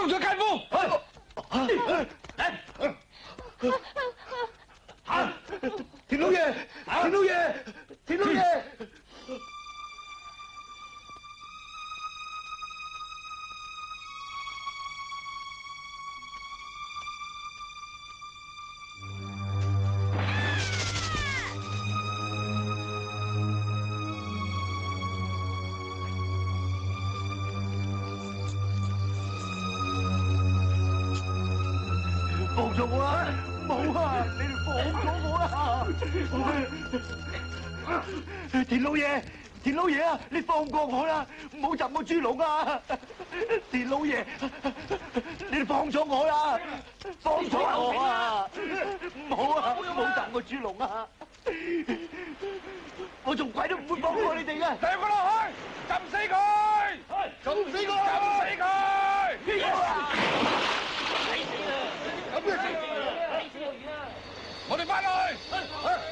捉咗奸夫！嚟！田老爺，田老爺，田老爺！放咗我啦！冇啊！你哋放咗我啦！田老爺，田老爺啊！你放過我啦！唔好浸我豬籠啊！田老爺，你哋放咗我啦！放咗我啊！唔好啊！唔好浸我豬籠啊！我做鬼都唔會放過你哋嘅！掟佢落去，浸死佢！浸死佢！浸死佢！咁嘅事，我哋翻去。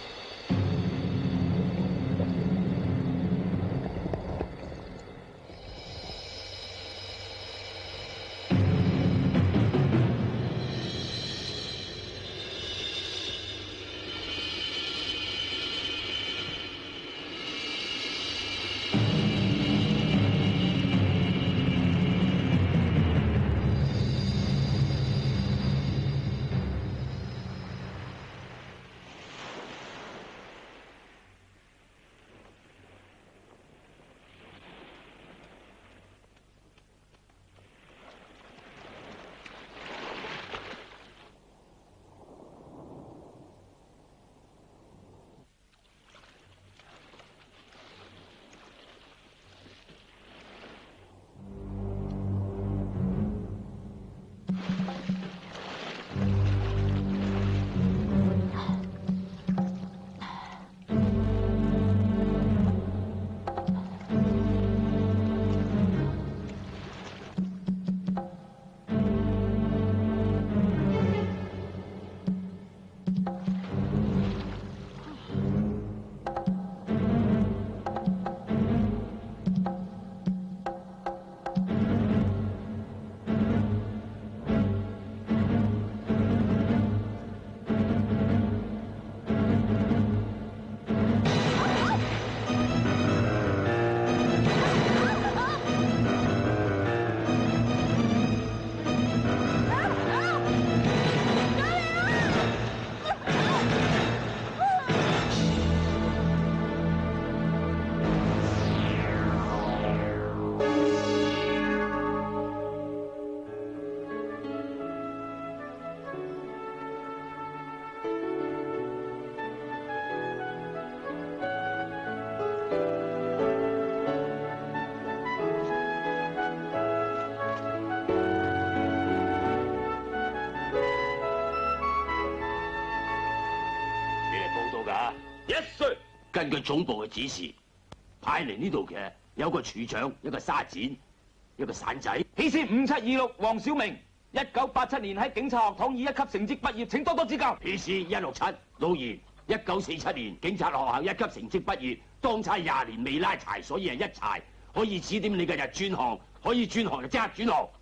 根據總部嘅指示，派嚟呢度嘅有個處長、一個沙展、一個散仔。 P C 5726黃小明，1987年喺警察學堂以1級成績畢業，請多多指教。 P C 167老賢，1947年警察學校1級成績畢業，當差20年未拉柴，所以係一柴。可以指點你嘅日轉行，可以轉行就即刻轉行。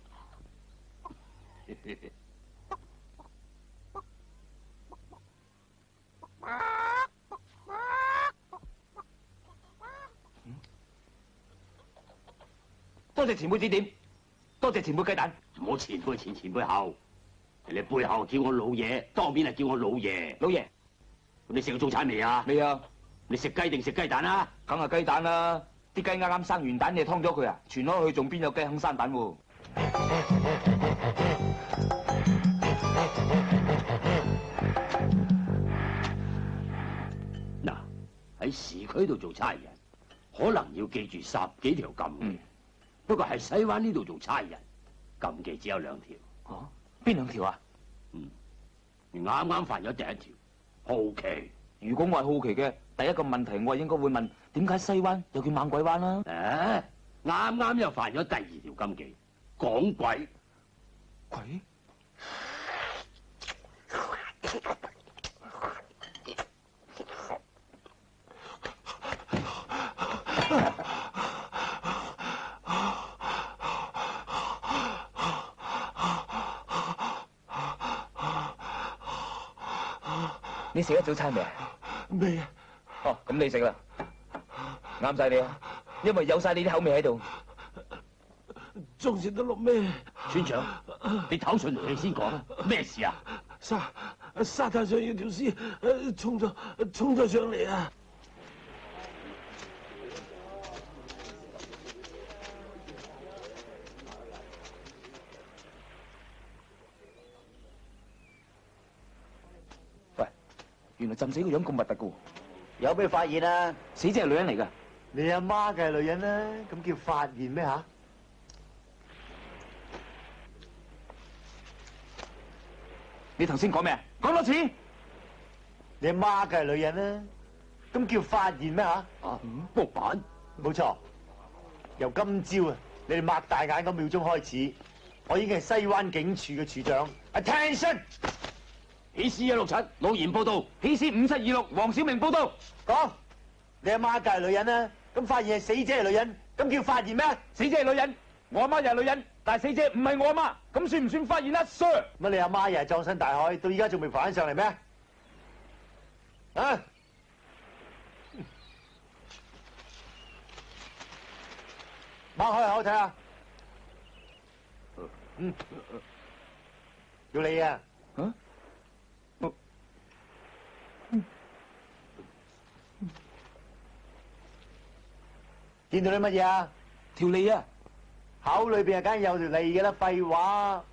多謝前輩指點，多謝前輩雞蛋。 唔好前輩前前輩後，人哋背後叫我老爺，當面係叫我老爺。 老爺， 咁你食過早餐未啊？ 未啊。 你食雞定食雞蛋啊？ 梗係雞蛋啦！啲雞啱啱生完蛋，你劏咗佢啊？傳開去仲邊有雞肯生蛋喎？ 嗱，喺市區度做差人，可能要記住10幾條禁忌。不過喺西灣呢度做差人，禁忌只有2條。 哦，邊2條啊？ 你啱啱犯咗第1條，好奇。 如果我係好奇嘅，第一個問題我應該會問：點解西灣又叫猛鬼灣啦？ 啱啱又犯咗第2條禁忌，講鬼。 鬼？ 你食咗早餐未啊？ 未啊？ 哦，咁你食啦，啱晒你啊，因為有晒你啲口味喺度。 仲食得落咩？ 村長，你唞順氣先講啊，咩事啊？ 沙灘上有條屍衝咗上嚟啊！ 喂，原來浸死個樣咁核突噶， 有咩發現啊？ 死者係女人嚟噶。 你阿媽嘅係女人啦，咁叫發現咩吓？ 你頭先講咩啊？講多次。 你阿媽嘅係女人啦，咁叫發現咩吓？ 啊，木板。 冇錯，由今朝啊，你哋擘大眼嗰秒鐘開始，我已經係西灣警署嘅處長。Attention！ 起屍167，老嚴報道。 起屍5726，黃小明報道。 講，你阿媽嘅係女人啦，咁發現係死者係女人，咁叫發現咩？ 死者係女人，我阿媽又係女人，但係死者唔係我阿媽，咁算唔算發現啊 ，Sir？ 乜你阿媽又係葬身大海，到依家仲未浮翻上嚟咩？啊！擘開口睇下。要你啊！ 啊？ 見到啲乜嘢啊？ 條脷啊！ 口裏邊啊，梗係有條脷嘅啦，廢話。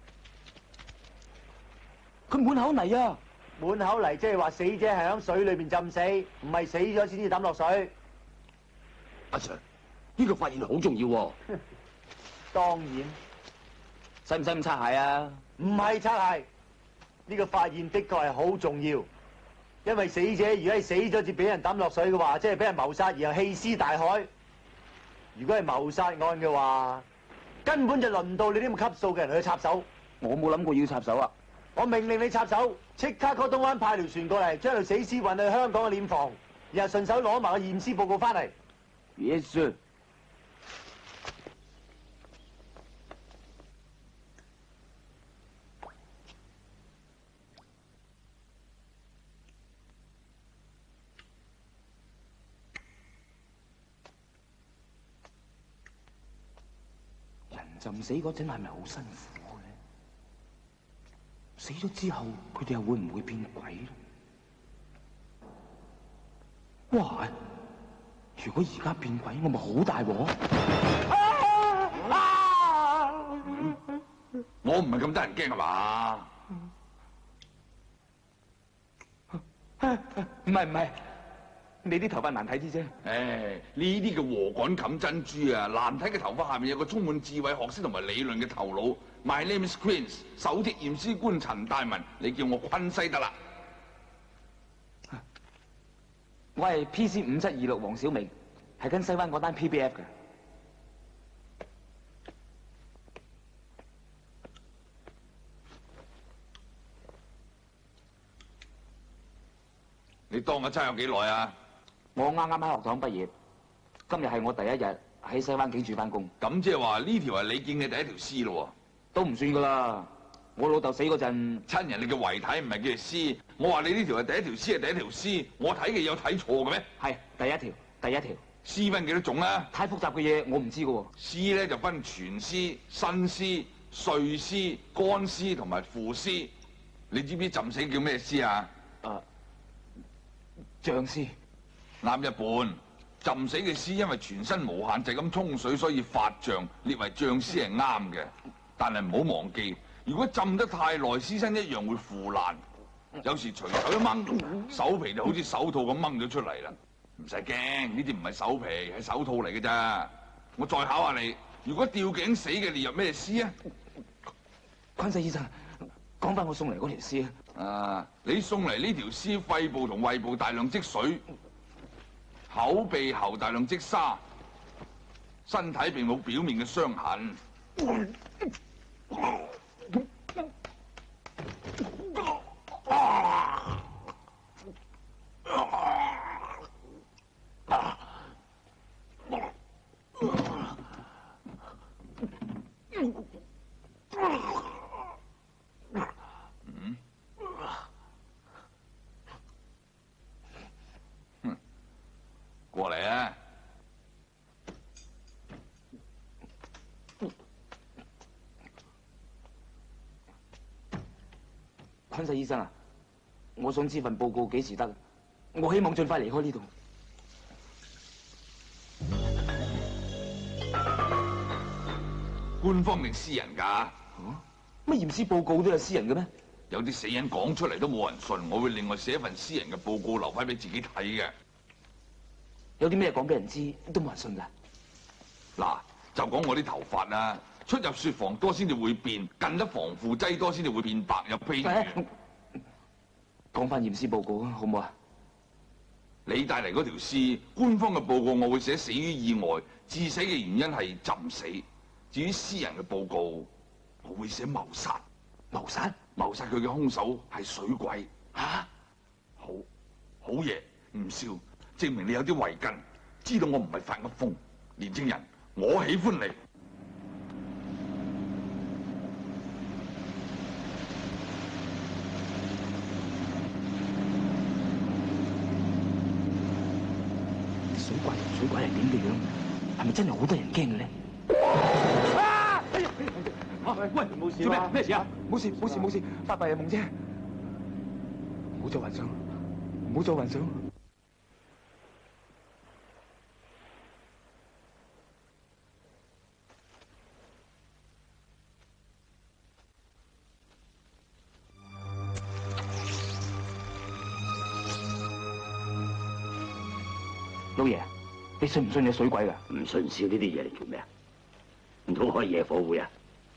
佢滿口泥啊！ 滿口泥即係話死者係喺水裏邊浸死，唔係死咗先至抌落水。 阿 Sir，呢個發現好重要喎。 當然， 使唔使咁擦鞋啊？ 唔係擦鞋，呢個發現的確係好重要，因為死者如果係死咗至俾人抌落水嘅話，即係俾人謀殺然後棄屍大海。如果係謀殺案嘅話，根本就輪唔到你呢咁級數嘅人去插手。 我冇諗過要插手啊！ 我命令你插手，即刻 call 東灣派條船過嚟，將條死屍運去香港嘅殮房，然後順手攞埋個驗屍報告翻嚟。 Yes sir。人浸死嗰陣係咪好辛苦嘅？死咗之後，佢哋又會唔會變鬼咧？哇！如果而家變鬼，我咪好大鑊！ 我唔係咁得人驚係嘛？ 唔係，你啲頭髮難睇啲啫。 誒，呢啲叫禾稈冚珍珠啊！難睇嘅頭髮下面有個充滿智慧、學識同埋理論嘅頭腦。My name is Queens， 首席驗屍官陳大文，你叫我昆西得啦。 我係 PC 5726黃小明，係跟西灣嗰單 PBF 嘅。 你當我差有幾耐啊？ 我啱啱喺學堂畢業，今日係我第一日喺西灣警署翻工。 咁即係話呢條係你見嘅第一條屍咯？ 都唔算噶啦，我老豆死嗰陣， 親人哋嘅遺體唔係叫做屍，我話你呢條係第一條屍係第一條屍，我睇嘅有睇錯嘅咩？ 係第一條。 屍分幾多種啊？ 太複雜嘅嘢我唔知噶喎。 屍咧就分全屍、新屍、碎屍、乾屍同埋腐屍。你知唔知浸死叫咩屍啊？ 脹屍。 啱一半。浸死嘅屍因為全身無限制咁沖水，所以發脹，列為脹屍係啱嘅。但係唔好忘記，如果浸得太耐，屍身一樣會腐爛。有時隨手一掹，手皮就好似手套咁掹咗出嚟啦。唔使驚，呢啲唔係手皮，係手套嚟嘅咋。我再考下你，如果吊頸死嘅列入咩屍啊？ 昆西醫生，講翻我送嚟嗰條屍啊！ 啊，你送嚟呢條屍肺部同胃部大量積水，口鼻喉大量積沙，身體並冇表面嘅傷痕。 昆西醫生啊，我想知份報告幾時得？我希望盡快離開呢度。 官方定私人㗎？ 乜驗屍報告都有私人嘅咩？ 有啲死人講出嚟都冇人信，我會另外寫一份私人嘅報告留翻俾自己睇嘅。 有啲咩講俾人知都冇人信㗎。 嗱，就講我啲頭髮啦，出入雪房多先至會變，近得防腐劑多先至會變白。又譬如， 講翻驗屍報告啊，好唔好啊？ 你帶嚟嗰條屍，官方嘅報告我會寫死於意外，致死嘅原因係浸死。至於私人嘅報告，我會寫謀殺。 謀殺？ 謀殺佢嘅兇手係水鬼。 嚇！ 好嘢，唔笑，證明你有啲慧根，知道我唔係發噏風。年青人，我喜歡你。 水鬼係點嘅樣？係咪真係好多人驚嘅咧？喂， 冇事做咩？ 嘛？ 咩事啊？冇事，發白日夢啫。唔好再幻想，唔好再幻想。老爺，你信唔信有水鬼㗎？ 唔信笑呢啲嘢嚟做咩啊？唔通開夜火會啊？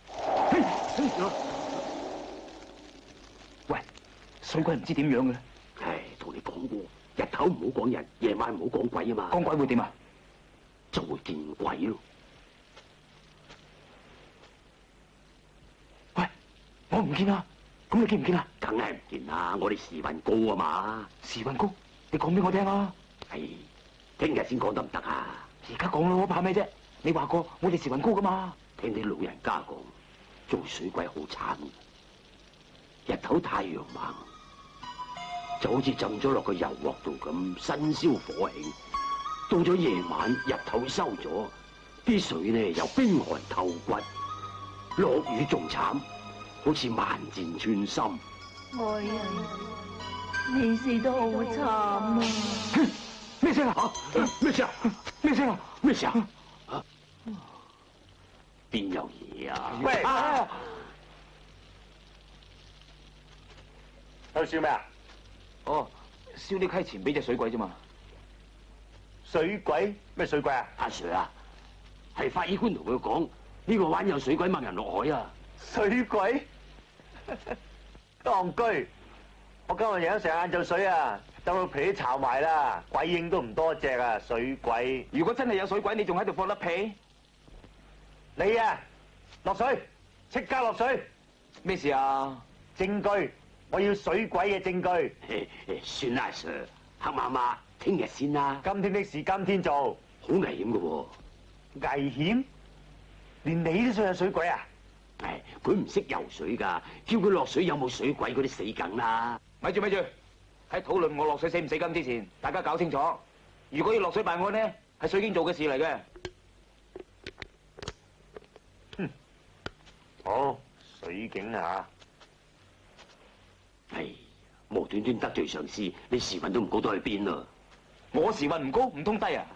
喂，水鬼唔知點樣嘅咧？ 唉，同你講過，日頭唔好講人，夜晚唔好講鬼啊嘛。 講鬼會點啊？ 就會見鬼咯。 喂，我唔見啊，咁你見唔見啊？ 梗係唔見啦，我哋時運高啊嘛。 時運高，你講俾我聽啊！ 係，聽日先講得唔得啊？ 而家講啦，我怕咩啫？你話過我哋時運高噶嘛？ 聽啲老人家講，做水鬼好慘，日頭太陽猛，就好似浸咗落個油鑊度咁，新燒火氣。到咗夜晚，日頭收咗，啲水呢又冰寒透骨，落雨仲慘，好似萬箭穿心。 愛人，你死得好慘啊！ 咩聲啊？咩聲啊？咩聲啊？ 咩事啊？邊有嘢啊？ 喂，喺度笑咩啊？ 哦，燒啲溪錢俾隻水鬼啫嘛。 水鬼？咩水鬼啊？ 阿 Sir 啊，係法醫官同佢講，呢個灣有水鬼掹人落海啊！ 水鬼？當居，我今日飲成晏晝水啊，等到皮都巢埋啦，鬼影都唔多隻啊！水鬼， 如果真係有水鬼，你仲喺度放粒屁？ 你啊，落水，即刻落水！ 咩事啊？ 證據，我要水鬼嘅證據。 算啦，阿 Sir，黑媽媽，聽日先啦。 今天的事今天做， 好危險嘅喎。 危險？連你都信有水鬼啊？ 唉，佢唔識游水㗎，叫佢落水有冇水鬼嗰啲死梗啦。 咪住，喺討論我落水死唔死金之前，大家搞清楚。如果要落水辦案呢，係水警做嘅事嚟嘅。 好，水警啊！ 唉，無端端得罪上司，你時運都唔高得去邊啊？ 我時運唔高，唔通低啊？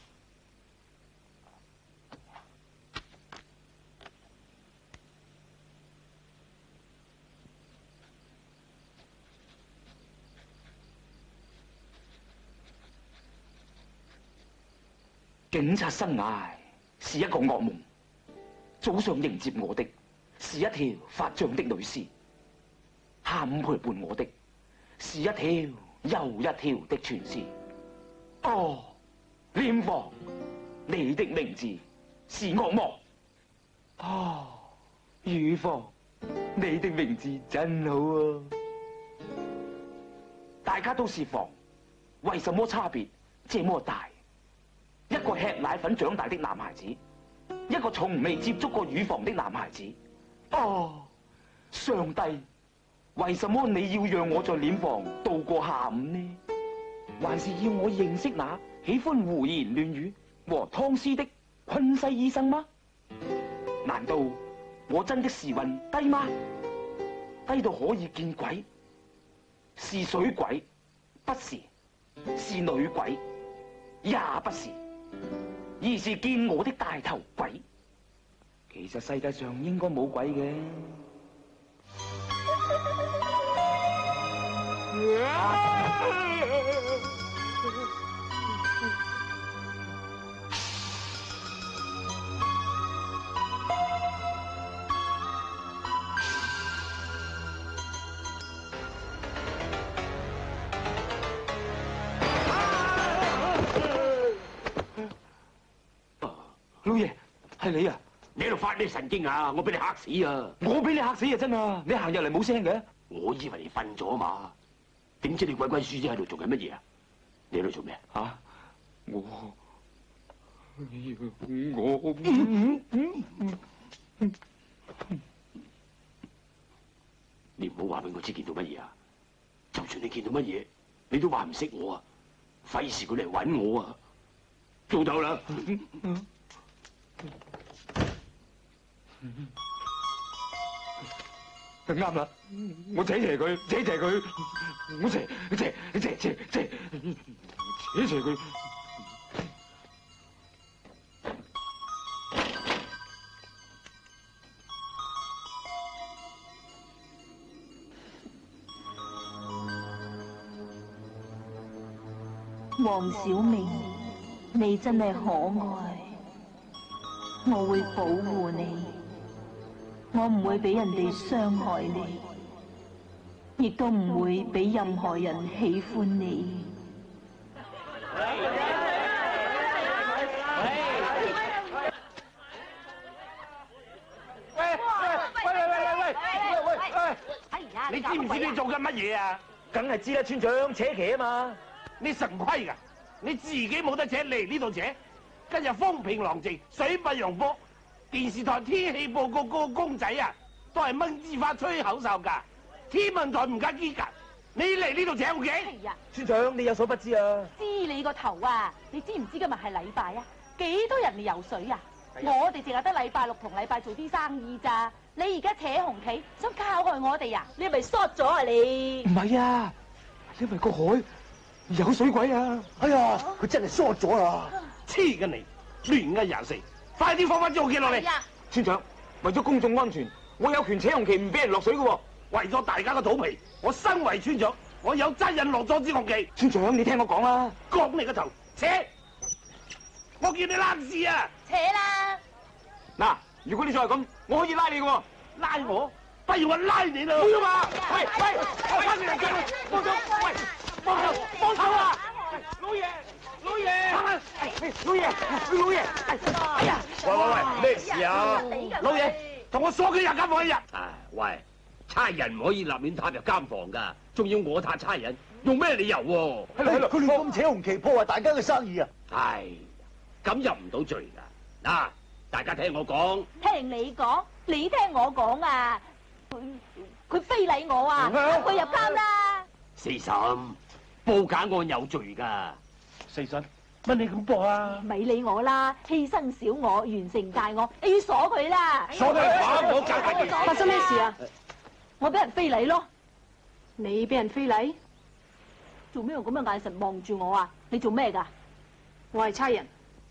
警察生涯是一個噩夢，早上迎接我的是一條發脹的女屍，下午陪伴我的是一條又一條的全屍。哦，殮房，你的名字是惡魔。哦，乳房，你的名字真好啊！大家都是房，為什麼差別這麼大？一個吃奶粉長大的男孩子，一個從未接觸過乳房的男孩子。哦，上帝，為什麼你要讓我在殮房度過下午呢？還是要我認識那喜歡胡言亂語和湯絲的昆西醫生嗎？難道我真的時運低嗎？低到可以見鬼是水鬼，不是；是女鬼，也不是，而是見我的大頭鬼。其實世界上應該冇鬼嘅。老爺，係你啊！ 你喺度發咩神經啊？我俾你嚇死啊！ 我俾你嚇死啊！真啊！你行入嚟冇聲嘅。 我以為你瞓咗嘛，點知你鬼鬼祟祟喺度做緊乜嘢啊？你喺度做咩啊？你唔好話俾我知見到乜嘢啊！就算你見到乜嘢，你都話唔識我啊！費事佢嚟搵我啊！做到啦！ 啱啦，我扯佢，我扯佢。 黃小明，你真係可愛，我會保護你。我唔會俾人哋傷害你，亦都唔會俾任何人喜歡你。 你知唔知你做緊乜嘢啊？梗係知啦，村長扯旗啊嘛！你神規㗎，你自己冇得扯嚟呢度扯。今日風平浪靜，水不容波。電視台天氣報告個公仔啊，都係掹枝花吹口哨㗎。天文台唔加機㗎，你嚟呢度扯好嘅？ 係啊， 村長你有所不知啊！ 知你個頭啊！你知唔知今日係禮拜啊？幾多人嚟游水啊？我哋淨係得禮拜六同禮拜做啲生意咋？你而家扯紅旗，想靠害我哋啊？你係咪 short 咗啊你？ 唔係啊，因為個海有水鬼啊！ 哎呀，佢真係疏咗啦！黐緊你，亂噏廿四，快啲放翻支紅旗落嚟！ 村長，為咗公眾安全，我有權扯紅旗唔俾人落水嘅喎。 為咗大家嘅肚皮，我身為村長，我有責任落咗支紅旗。 村長，你聽我講啦， 講你個頭，扯！我叫你攬事啊！ 扯啦！ 嗱，如果你再係咁，我可以拉你嘅喎。 拉我？不如我拉你啦！ 唔要嘛！ 喂，我翻嚟叫你幫手！喂，幫手啊！老爺，哎呀！喂，咩事啊？老爺，同我鎖佢入間房一日。 喂，差人唔可以立亂踏入監房噶，仲要我踏差人，用咩理由喎？ 佢亂咁扯紅旗，破壞大家嘅生意啊！ 唉，咁入唔到罪噶。嗱，大家聽我講。 聽你講，你聽我講啊！佢非禮我啊！佢入監啦！ 四嬸，報假案有罪噶。 四嬸，乜你咁搏啊？ 咪理我啦！犧牲小我，完成大我，你要鎖佢啦！ 鎖佢打我隔離。 發生咩事啊？ 我俾人非禮咯！ 你俾人非禮？ 做咩用咁嘅眼神望住我啊？你做咩噶？ 我係差人。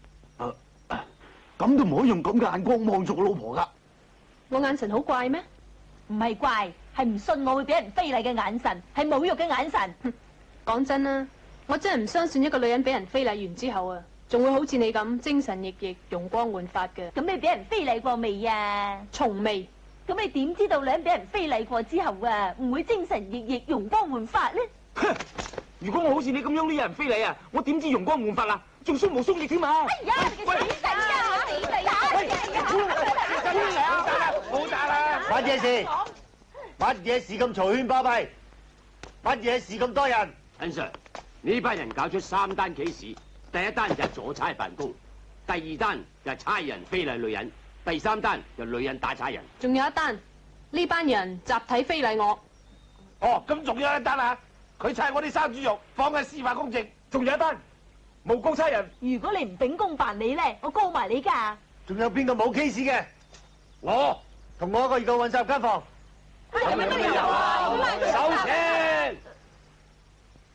咁都唔可以用咁嘅眼光望住我老婆噶。 我眼神好怪咩？ 唔係怪，係唔信我會俾人非禮嘅眼神，係侮辱嘅眼神。 講真啦，我真係唔相信一個女人俾人非禮完之後啊，仲會好似你咁精神奕奕、容光煥發嘅。 咁你俾人非禮過未啊？ 從未。 咁你點知道女人俾人非禮過之後啊，唔會精神奕奕、容光煥發咧？ 如果我好似你咁樣呢，有人非禮啊，我點知容光煥發啊？仲鬆毛鬆翼添嘛？ 哎呀，你個死仔啊！死仔啊！ 冇打啦！乜嘢事？乜嘢事咁嘈喧巴閉？乜嘢事咁多人？ 陳 Sir，呢班人搞出3單企事，第一單就係阻差辦公，第二單就係差人非禮女人，第3單就女人打差人。 仲有一單，呢班人集體非禮我。 哦，咁仲有一單啊！佢砌我啲生豬肉，放喺司法公證。仲有一單，誣告差人。 如果你唔秉公辦理咧，我告埋你噶。 仲有邊個冇 case 嘅？我同我一個二個混雜間房。 有乜理由啊？ 手請。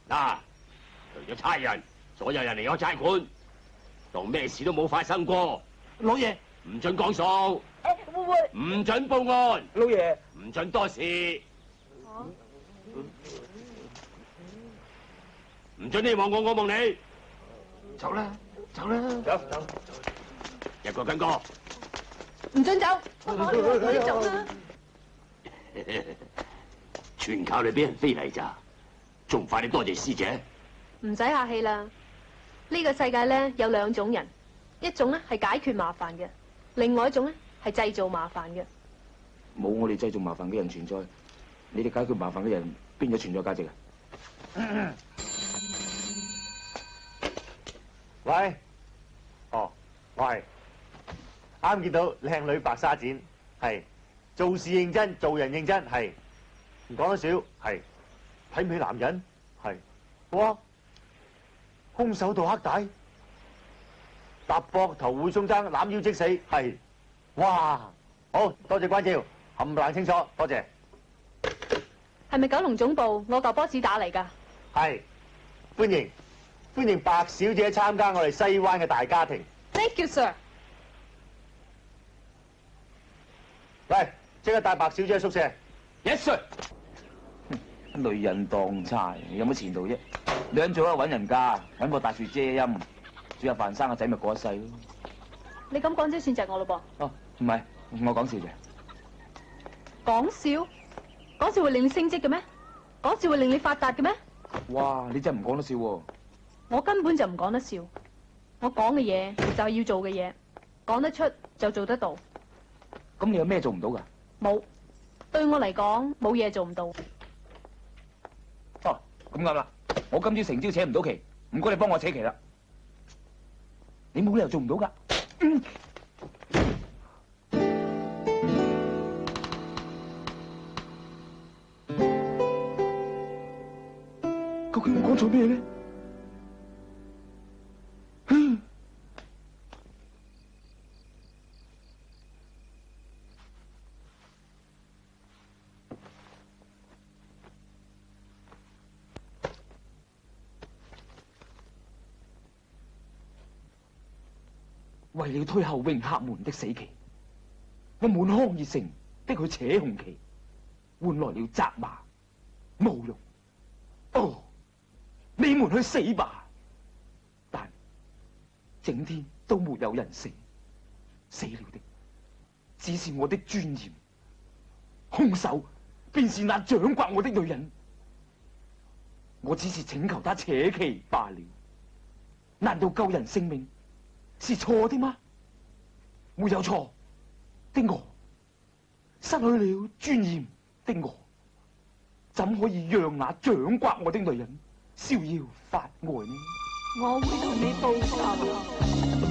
嗱，除咗差人，所有人離開差館，當咩事都冇發生過。 老爺， 唔准講數， 會唔會？ 唔准報案， 老爺， 唔准多事，唔准你望我望你。 走啦，走啦， 走走， 一個跟個。 唔准走， 我哋走啦。 全靠你俾人非禮咋，仲唔快啲多謝師姐？ 唔使客氣啦。呢個世界咧有兩種人，一種咧係解決麻煩嘅，另外一種咧係製造麻煩嘅。 冇我哋製造麻煩嘅人存在，你哋解決麻煩嘅人邊有存在價值啊？ 喂，哦，我係啱見到靚女白紗展，係做事認真，做人認真，係唔講得少，係睇唔起男人，係哇，空手道黑帶，搭膊頭會中爭，攬腰即死，係哇，好多謝關照，冚唪唥清楚，多謝。 係咪九龍總部我嚿波子打嚟㗎？ 係歡迎白小姐參加我哋西灣嘅大家庭。 Thank you, sir。 喂，即刻帶白小姐去宿舍。 Yes sir。女人當差有乜前途啫？女人做啊揾人嫁，揾個大樹遮陰，煮下飯生個仔咪過一世咯。 你咁講即算窒我咯哦，唔係，我講笑啫。 噃。講笑？講笑會令你升職嘅咩？講笑會令你發達嘅咩？ 哇！你真係唔講得笑喎。 我根本就唔講得笑，我講嘅嘢就係要做嘅嘢，講得出就做得到。 咁你有咩做唔到㗎？ 冇，對我嚟講冇嘢做唔到。 哦，咁啱啦，我今朝成朝扯唔到旗，唔該你幫我扯旗啦。你冇理由做唔到㗎。究竟我講錯咩咧？為了推後永客門的死期，我滿腔熱誠的去扯紅旗，換來了責罵、侮辱。哦，你們去死吧！但整天都沒有人死，死了的只是我的尊嚴，兇手便是那掌摑我的女人。我只是請求他扯旗罷了，難道救人性命是錯的嗎？沒有錯的我，失去了尊嚴的我，怎可以讓那掌摑我的女人逍遙法外呢？ 我會同你報仇。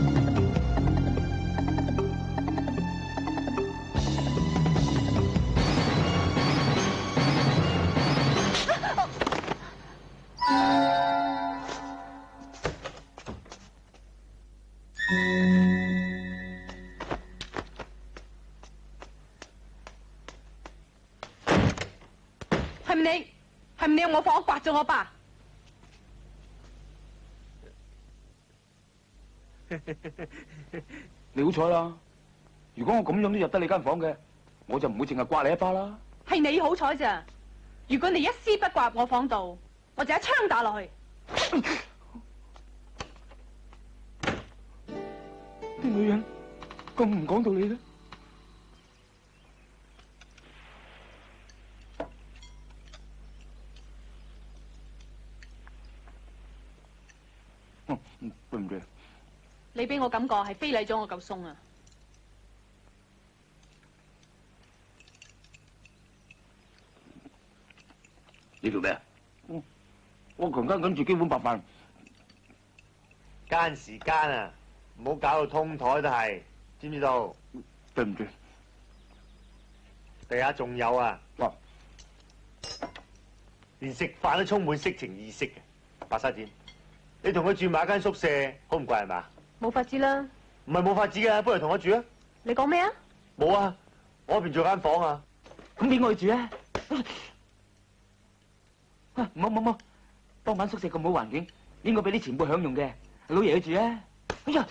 係咪你用我房刮咗我爸？ 你好彩啦！如果我咁樣都入得你間房嘅，我就唔會淨係刮你一巴啦。 係你好彩咋？如果你一絲不掛入我房度，我就一槍打落去。 啲女人咁唔講道理嘅。對唔住。 你俾我感覺係非禮咗我嚿餸啊！ 你做咩啊？ 我強姦緊自己碗白飯。 間時間啊，唔好搞到通台都係，知唔知道？ 對唔住。 地下仲有啊！ 哇！ 連食飯都充滿色情意識嘅，白沙展，你同佢住埋一間宿舍，好唔怪係嘛？ 冇法子啦。 唔係冇法子嘅，不如同我住啊！ 你講咩啊？ 冇啊，我嗰邊做間房啊。 咁邊個去住啊？冇， 當晚宿舍咁好環境，應該俾啲前輩享用嘅。老爺去住啊！哎呀，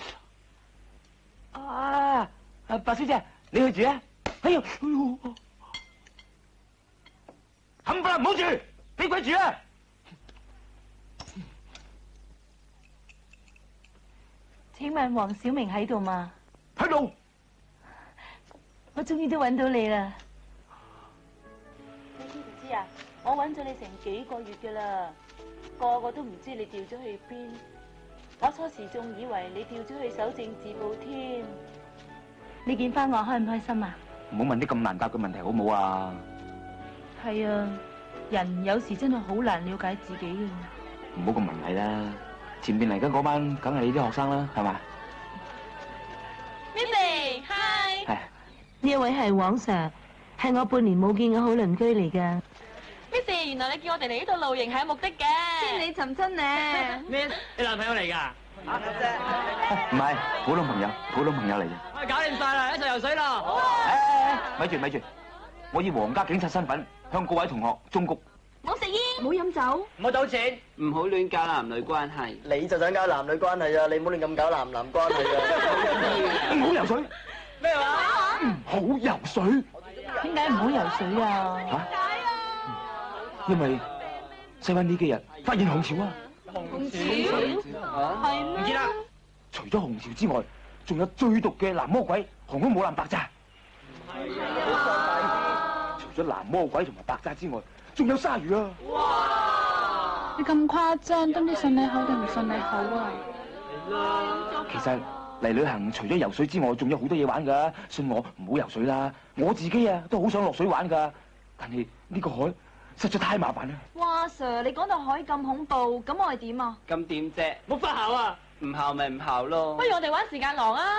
白小姐，你去住啊！哎呀，冚唪唥唔好住，俾鬼住啊！ 請問黃小明喺度嗎？ 喺度。 我終於都揾到你啦！ 你知唔知啊？我揾咗你成幾個月噶啦，個個都唔知你調咗去邊。我初時仲以為你調咗去守政治部添。 你見翻我開唔開心啊？ 唔好問啲咁難答嘅問題好唔好啊？ 係啊，人有時真係好難了解自己嘅。 唔好咁文藝啦，前邊嚟緊嗰班梗係你啲學生啦，係嘛 ？Missy， hi。 係。 呢一位係黃 Sir， 係我半年冇見嘅好鄰居嚟㗎。 Missy， 原來你叫我哋嚟呢度露營係有目的嘅。 千里尋親呢 ？Miss， 你男朋友嚟㗎？ 唔係，普通朋友嚟嘅。 我搞掂晒啦，一齊游水咯！ 咪住，我以皇家警察身份向各位同學忠告： 唔好食煙， 唔好飲酒， 唔好賭錢， 唔好亂搞男女關係。 你就想搞男女關係啊！你唔好亂咁搞男男關係啊！ 唔好游水。 咩話？ 唔好游水。 點解唔好游水啊？ 因為西灣呢幾日發現紅潮啊！ 紅潮係咩？ 唔知啦。 除咗紅潮之外，仲有最毒嘅藍魔鬼航空母艦白炸。除咗藍魔鬼同埋白炸之外，仲有鯊魚啊！ 哇！你咁誇張，都唔知信你好定唔信你好啊？ 其實嚟旅行除咗游水之外，仲有好多嘢玩㗎。信我，唔好游水啦。我自己啊都好想落水玩㗎，但係呢個海實在太麻煩啦。 哇 Sir， 你講到海咁恐怖，咁我係點啊？ 咁點啫？ 冇發姣啊！ 唔姣咪唔姣咯。 不如我哋玩時間廊啊！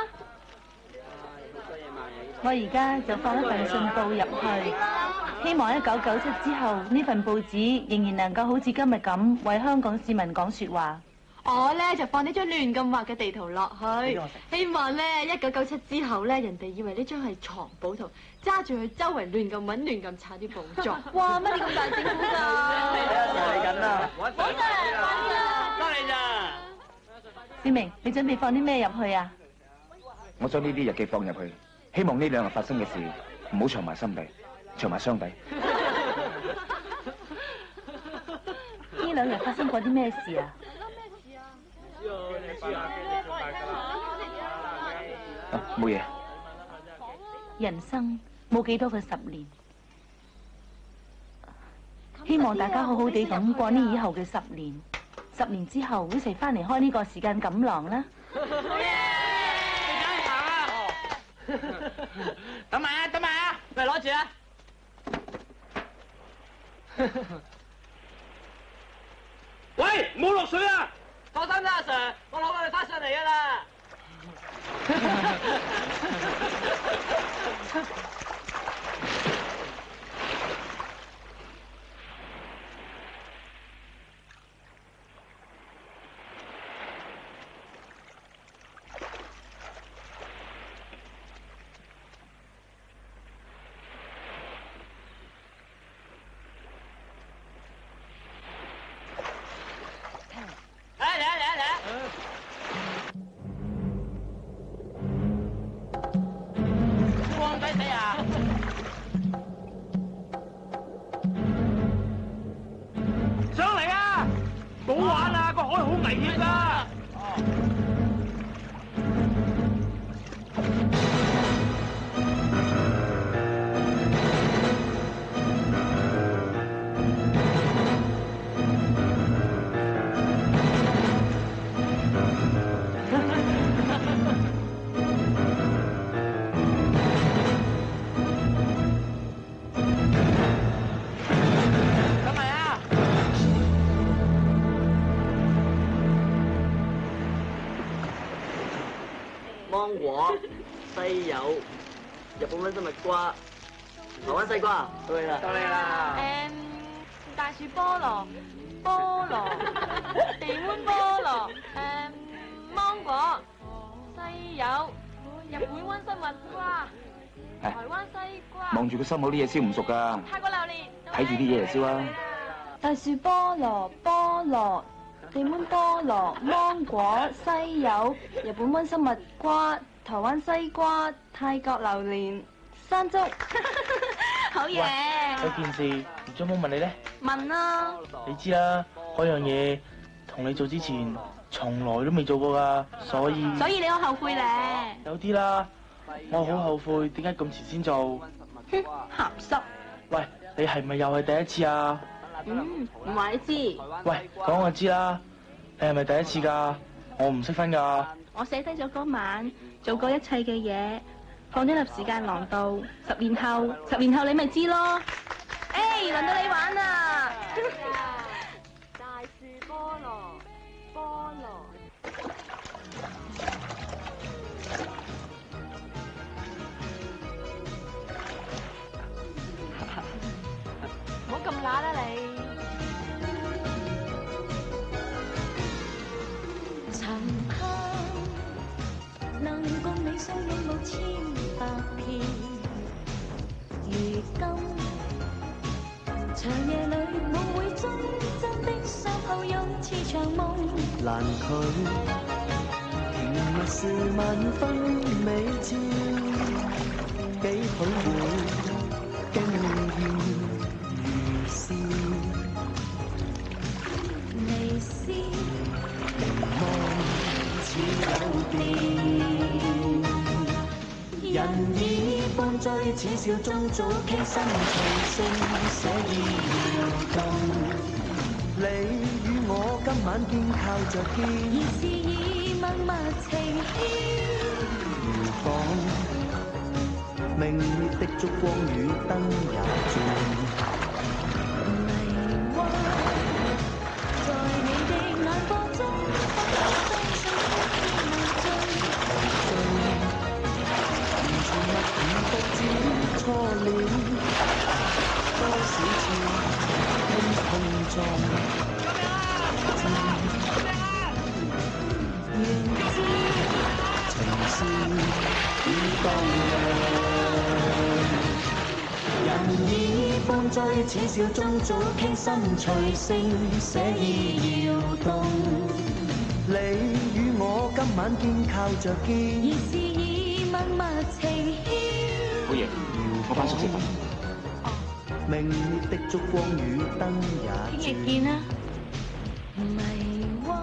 我而家就放一份信報入去，希望1997之後呢份報紙仍然能夠好似今日咁為香港市民講說話。 我咧就放呢張亂咁畫嘅地圖落去，希望咧1997之後咧，人哋以為呢張係藏寶圖，揸住佢周圍亂咁揾、亂咁查啲寶藏。 哇！乜你咁大政府㗎？ 嚟緊啦！ 好嘅，快啲啦！ 得你咋？ 小明，你準備放啲咩入去啊？ 我將呢啲日記放入去，希望呢兩日發生嘅事唔好藏埋心底，藏埋箱底。 呢兩日發生過啲咩事啊？ 冇嘢。 人生冇幾多個10年，希望大家好好地咁過呢以後嘅10年。10年之後一齊翻嚟開呢個時間錦囊啦！ 好嘢！你梗係行啊！等埋啊！等埋啊！嚟攞住啊！喂，唔好落水啊！放心啦，阿 Sir， 我攞佢翻上嚟噶啦。上嚟啊！冇玩啊！個海好危險啊！ 芒果、西柚、日本溫室蜜瓜、台灣西瓜，到你啦！ 到你啦！ 大樹菠蘿、菠蘿、地捫菠蘿、芒果、西柚、日本溫室蜜瓜、台灣西瓜。 望住個心口啲嘢燒唔熟㗎， 泰國榴蓮， 睇住啲嘢嚟燒啊！ 大樹菠蘿、地捫菠蘿、芒果、西柚、日本溫室蜜瓜、台灣西瓜、泰國榴蓮、山竹。好嘢！ 有件事唔知有冇問你咧？ 問啦。 你知啦，嗰樣嘢同你做之前，從來都未做過噶，所以你好後悔咧？ 有啲啦，我好後悔，點解咁遲先做？ 哼，鹹濕！ 喂，你係咪又係第一次啊？ 唔話你知。 喂，講我知啦，你係咪第一次㗎？我唔識分㗎。 我寫低咗嗰晚做過一切嘅嘢，放咗入時間廊度。10年後你咪知咯。誒，輪到你玩啦！ 大樹菠蘿。 唔好咁乸啦你。 沉香能共你相擁6000百遍，如今長夜裏夢會中真的相抱擁似場夢， 難拒甜蜜是萬分美照，幾許會驚豔如是微笑凝望似有電，人已半醉似笑中早傾心隨性寫意搖動， 你與我今晚肩靠着肩， 而是以默默情牽， 如仿明滅的燭光與燈也轉， 迷幻在你的眼波中，不可相信難醉，如沉默如獨佔初戀，多少次輕碰撞，原知情事已當人已半醉似笑中早傾心隨性寫意搖動， 你與我今晚肩靠着肩， 而是以默默情牽。 好嘢，我返宿舍瞓。 明滅的燭光與燈也聽日見啦。 迷幻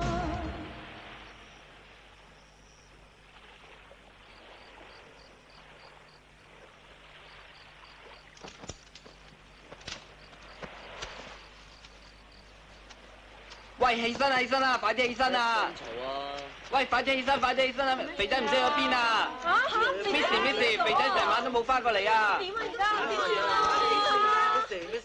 喂，起身啊，起身啊，快啲起身啊！嘈啊！喂，快啲起身，快啲起身啊！肥仔唔知去咗邊啊？Miss，肥仔成晚都冇翻過嚟啊！ 點啊而家？ Miss，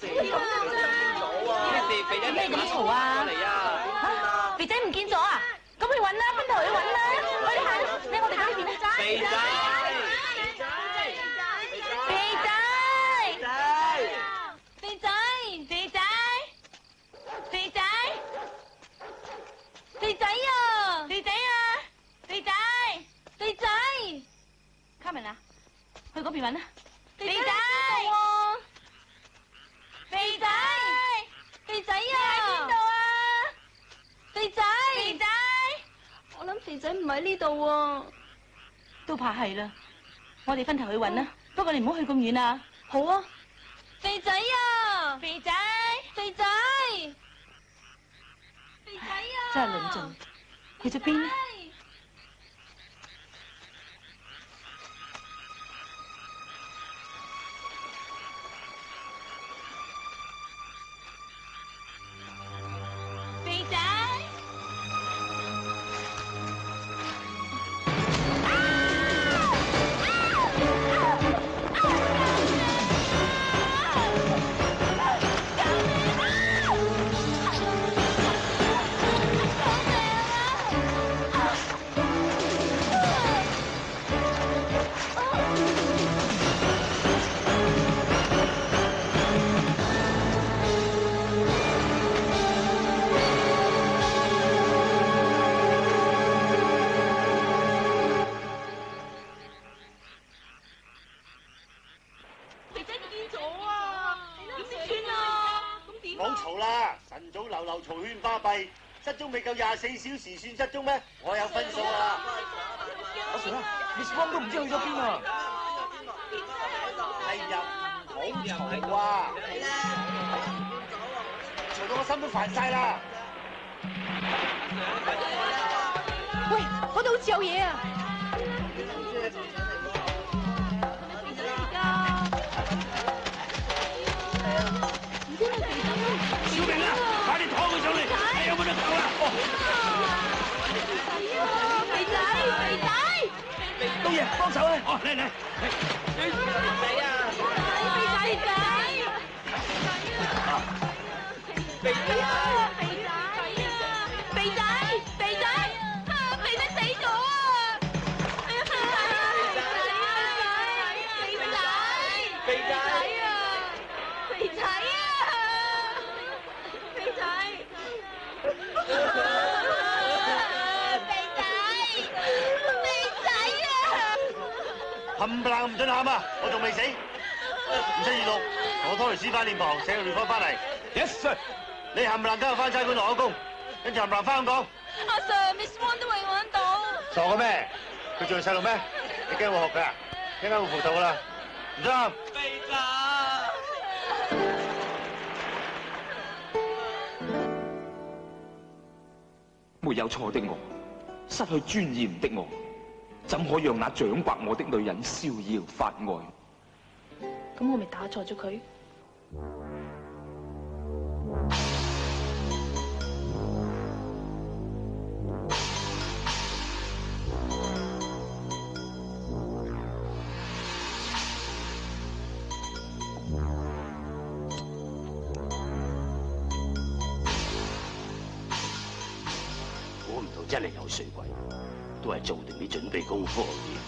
肥仔咩咁嘈啊？ 嚟啊！ 肥仔唔見咗啊？咁去揾啦，分頭去揾啦！快啲行，你我哋嗰邊啊！ 肥仔！ 卡文啊，去嗰邊揾啦！肥仔，肥仔，肥仔啊！喺邊度啊？肥仔， 我諗肥仔唔喺呢度喎。 都怕係啦，我哋分頭去揾啦。不過你唔好去咁遠啊。 好啊，肥仔啊！ 肥仔， 肥仔， 肥仔啊！真係論盡，去咗邊呢？ 流流嘈喧巴閉，失蹤未夠24小時算失蹤咩？我有分數啊！ 阿 Sir 啊 ，Miss Wong 都唔知去咗邊啊！ 係呀，唔好嘈啊！嘈到我心都煩晒啦！ 喂，嗰度好似有嘢啊！ 小明啊，快啲拖佢上嚟！你有冇得救啊？ 肥仔，肥仔， 老爺幫手啊！ 哦，嚟嚟肥仔，肥仔啊！肥仔，肥仔，肥仔死咗啊！肥仔，肥仔啊！肥仔啊！肥仔， 冚唪唥唔准喊啊！我仲未死。5726，我拖條屍翻殮房，寫個聯方翻嚟。 Yes sir。 你冚唪唥今日翻差館攞工，跟住冚唪唥翻香港。 阿 Sir，Miss Wong 都未揾到。 傻嘅咩？佢仲係細路咩？你驚會學㗎？一陣間會輔導㗎啦。唔准喊。 肥仔。 沒有錯的我，失去尊嚴的我，怎可讓那掌摑我的女人逍遙法外？ 咁我咪打錯咗佢。 估唔到真係有水鬼，都係做定啲準備功夫嘅。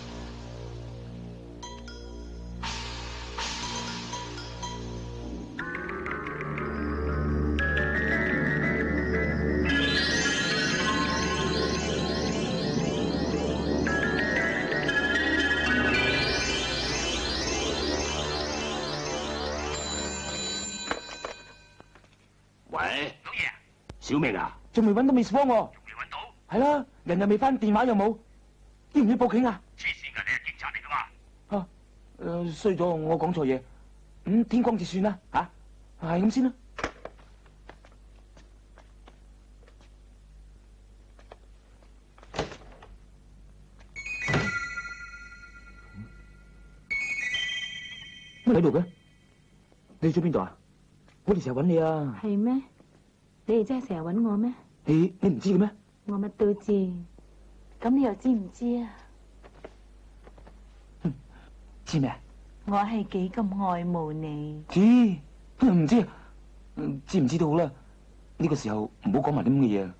喂，老爺，小明啊， 仲未揾到 Miss Wong 喎。係啦，人又未翻，電話又冇，要唔要報警啊？ 黐線㗎，你係警察嚟㗎嘛？ 衰咗，我講錯嘢。天光至算啦，嚇，係咁先啦。乜喺度嘅？你去咗邊度啊？我哋成日揾你啊。 係咩？你哋真係成日揾我咩？ 你唔知嘅咩？ 我乜都知，咁你又知唔知啊？ 知咩？ 我係幾咁愛慕你。 知唔知？知唔知都好啦。呢個時候唔好講埋啲咁嘅嘢。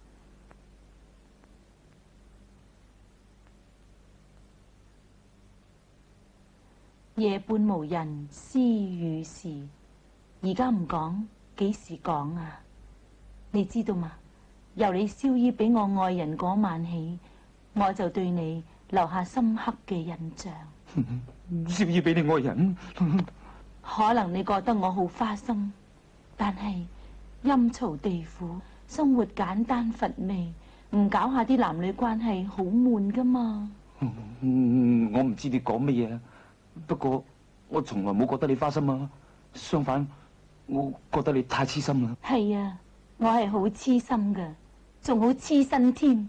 夜半無人私語時，而家唔講，幾時講啊？你知道嗎？由你燒衣俾我愛人嗰晚起，我就對你留下深刻嘅印象。 燒衣俾你愛人， 可能你覺得我好花心，但係陰曹地府，生活簡單乏味，唔搞下啲男女關係好悶噶嘛。 我唔知你講乜嘢，不過我從來冇覺得你花心啊，相反，我覺得你太痴心啦。 係啊，我係好痴心噶。仲好黐身添！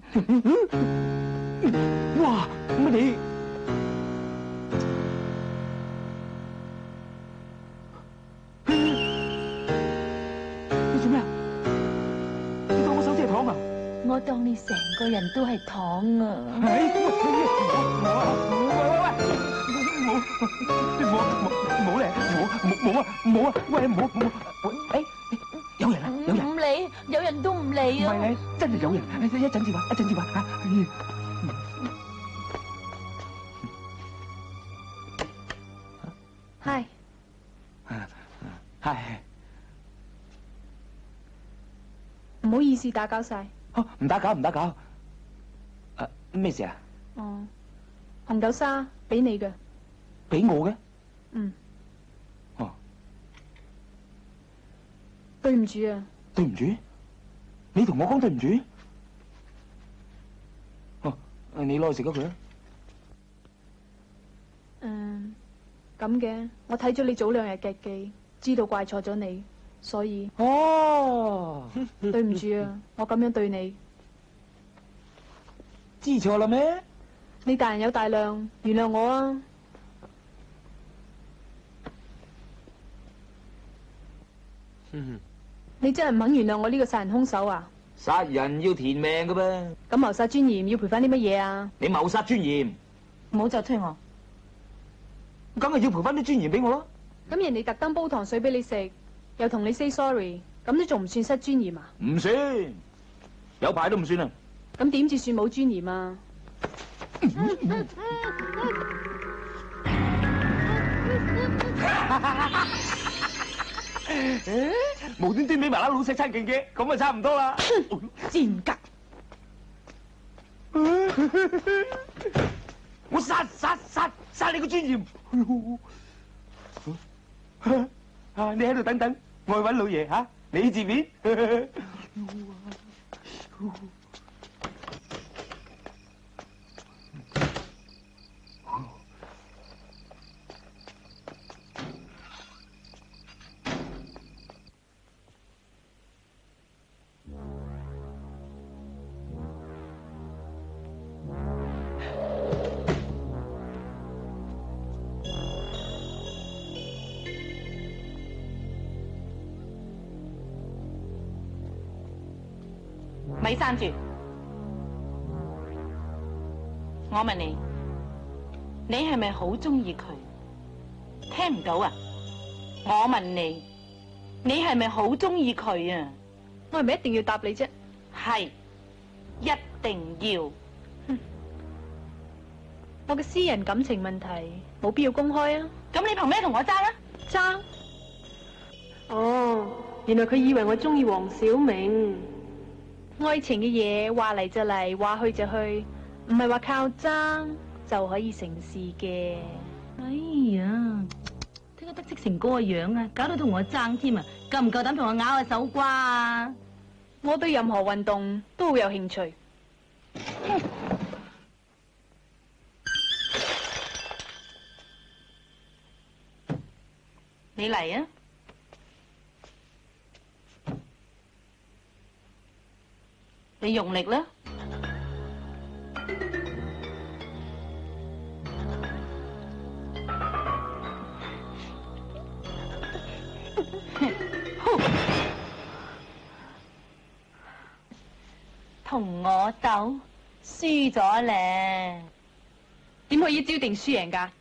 哇！乜你做咩啊？你當我手指係糖啊？ 我當你成個人都係糖啊！ 冇咧，冇啊！喂，冇！有人啊！有人！ 唔理，有人都唔理啊！ 唔係你，真係有人！一陣至話，一陣至話嚇。 嗨， 係。 唔好意思，打攪晒。 唔打攪，唔打攪。咩事啊？ 哦，紅豆沙俾你嘅。 俾我嘅？ 嗯。 哦。 對唔住啊。 對唔住？ 你同我講對唔住？哦，你攞去食咗佢啊！ 咁嘅，我睇咗你早2日嘅記，知道怪錯咗你，所以哦， 對唔住啊，我咁樣對你， 知錯啦咩？ 你大人有大量，原諒我啊！你真係唔肯原諒我呢個殺人兇手啊？ 殺人要填命噶噃。 咁謀殺尊嚴要賠翻啲乜嘢啊？ 你謀殺尊嚴， 唔好再推我。 梗係要賠翻啲尊嚴俾我咯。 咁人哋特登煲糖水俾你食，又同你 say sorry， 咁都仲唔算失尊嚴啊？ 唔算，有排都唔算啊。 咁點至算冇尊嚴啊？ 無端端俾埋啦老細餐勁嘅，咁啊差唔多啦。 賤格！ 我殺你個尊嚴！啊，你喺度等等，我去搵老爺吓，你字面。 咪閂住！我問你，你係咪好中意佢？聽唔到啊！我問你，你係咪好中意佢啊？ 我係咪一定要答你啫？ 係，一定要。 我嘅私人感情問題冇必要公開啊！ 咁你憑咩同我爭啊？ 爭？哦，原來佢以為我中意黃小明。愛情嘅嘢話嚟就嚟，話去就去，唔係話靠爭就可以成事嘅。 哎呀，聽佢得戚成哥個樣啊，搞到同我爭添啊！夠唔夠膽同我咬下手瓜啊？ 我對任何運動都好有興趣。 你嚟啊！你用力啦！同我鬥，輸咗咧。 點可以一招定輸贏㗎？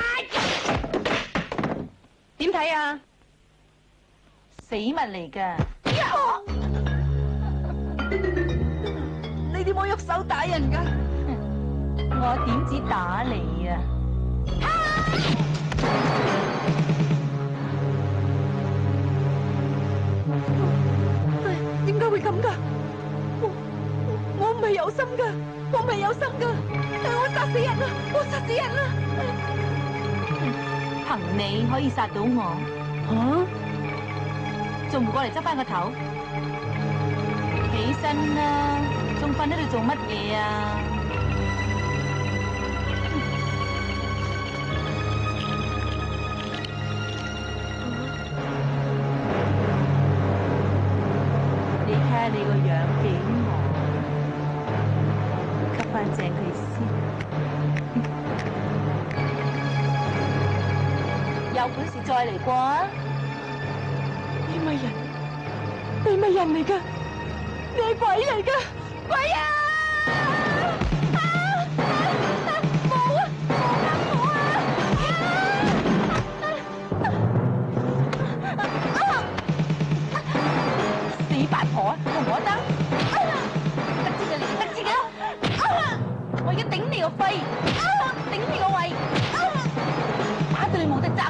點睇啊？ 死物嚟㗎！ 你點可以喐手打人㗎？ 我點止打你啊！ 點解會咁㗎？我唔係有心㗎，我唔係有心㗎，我殺死人啦！我殺死人啦！ 憑你可以殺到我？仲唔過嚟執翻個頭？起身啦！仲瞓喺度做乜嘢啊？你睇下你個樣幾呆，吸翻正佢先。有本事再嚟過啊！ 你咪人，你咪人嚟㗎？你係鬼嚟㗎？鬼啊！冇啊！冇啊！ 死八婆啊！同我爭！得志就嚟，得志啊！我而家頂你個肺，頂你個胃，打到你冇得爭！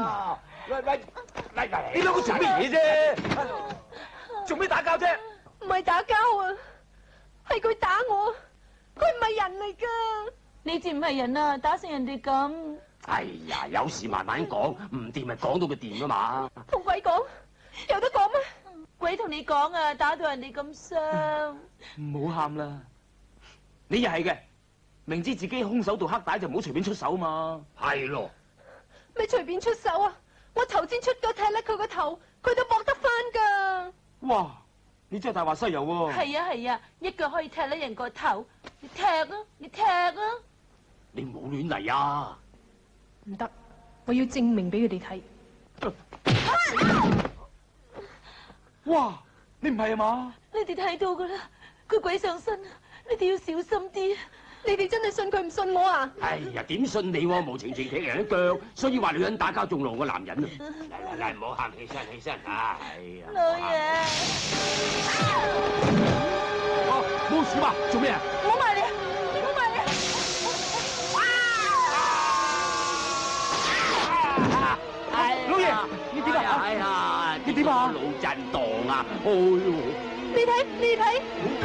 喂，你兩個做咩嘢啫？做咩打交啫？ 唔係打交啊，係佢打我，佢唔係人嚟噶。 你至唔係人啊，打成人哋咁。 哎呀，有事慢慢講，唔掂咪講到佢掂噶嘛。 同鬼講，有得講咩？ 鬼同你講啊，打到人哋咁傷。 唔好喊啦，你又係嘅，明知自己空手道黑帶就唔好隨便出手嘛。 係咯。 咪隨便出手啊！我頭先出腳踢甩佢個頭，佢都搏得翻噶。 哇！你真係大話西遊喎！ 係啊，一腳可以踢甩人個頭，你踢啊！ 你唔好亂嚟啊！ 唔得，我要證明俾佢哋睇。 哇！你唔係啊嘛？ 你哋睇到噶啦，佢鬼上身啊！你哋要小心啲。 你哋真係信佢唔信我啊？ 哎呀，點信你喎？無情情踢人一腳，所以話女人打交仲狼過男人啊！嚟，唔好喊，起身啊！哎呀， 老爺， 冇事嘛？做咩啊？ 唔好埋嚟！ 老爺，你點啊？哎呀，你點啊？腦震盪啊！哎呦！ 你睇。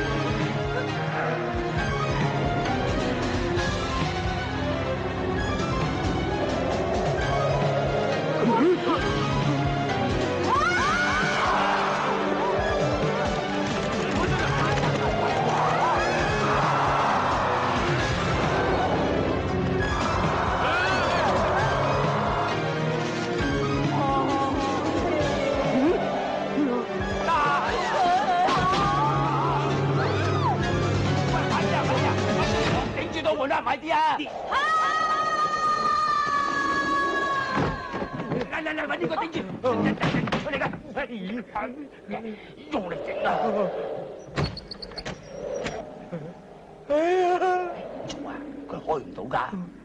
快啲啊！嚟，搵呢個頂住！嚟㗎，用力整啊！哎呀！做啊！佢開唔到㗎。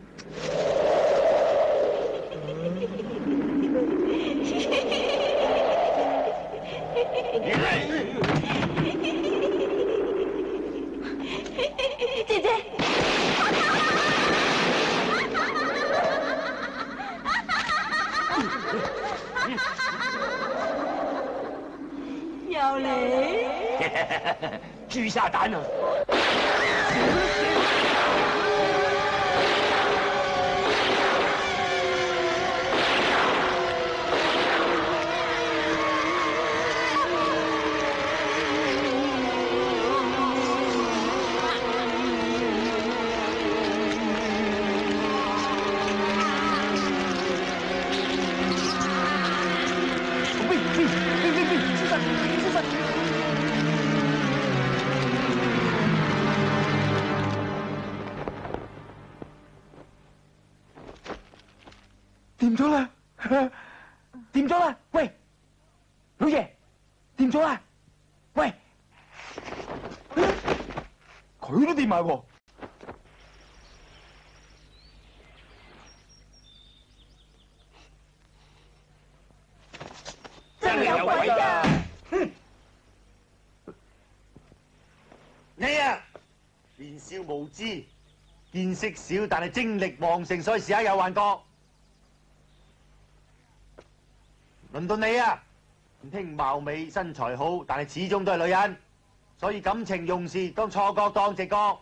姐姐。又嚟？ 豬沙蛋啊！ 掂咗啦！喂，老爺，掂咗啦！喂，佢都掂埋喎。 真係有鬼㗎！你啊，年少無知，見識少，但係精力旺盛，所以時刻有幻覺。輪到你啊，唔聽貌美身材好，但係始終都係女人，所以感情用事當錯覺當直覺。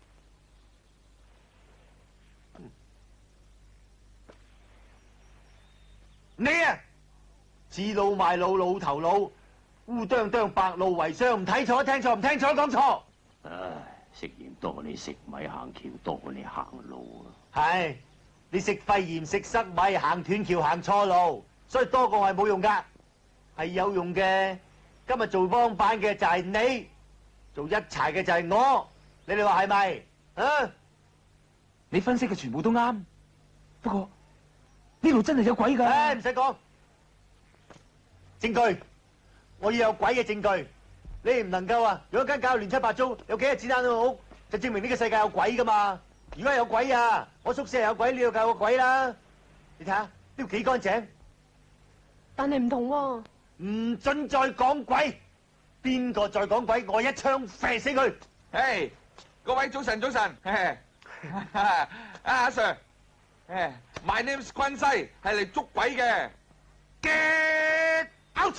你啊，恃老賣老老頭老，烏啄啄白露為霜，唔睇錯聽錯，唔聽錯講錯。 唉，食鹽多過你食米，行橋多過你行路啊！ 係，你食肺炎食塞米，行斷橋行錯路。所以多個係冇用㗎，係有用嘅。今日做幫辦嘅就係你，做一柴嘅就係我，你哋話係咪？啊？ 你分析嘅全部都啱，不過呢度真係有鬼㗎。 唉，唔使講，證據，我要有鬼嘅證據。你唔能夠啊，如果間搞到亂七八糟，有幾隻子彈都好，就證明呢個世界有鬼㗎嘛。如果有鬼啊，我宿舍有鬼，呢度就有鬼啦。你睇下呢度幾乾淨。 但係唔同喎， 唔准再講鬼，邊個再講鬼，我一槍射死佢。 嘿，各位早晨，早晨。阿 Sir， My name's 坤西，係嚟捉鬼嘅。Get out！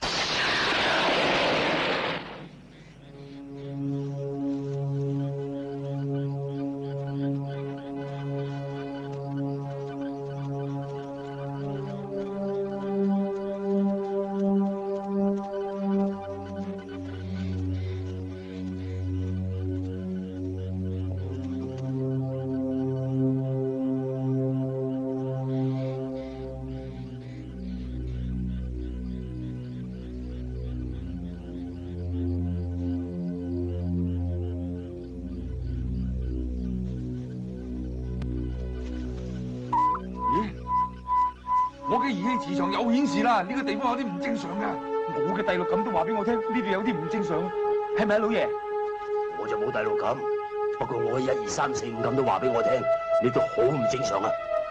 我嘅儀器磁場有顯示啦，呢個地方有啲唔正常㗎。 我嘅第六感都話俾我聽，呢度有啲唔正常，係咪啊，老爺？ 我就冇第六感，不過我1、2、3、4、5感都話俾我聽，呢度好唔正常啊！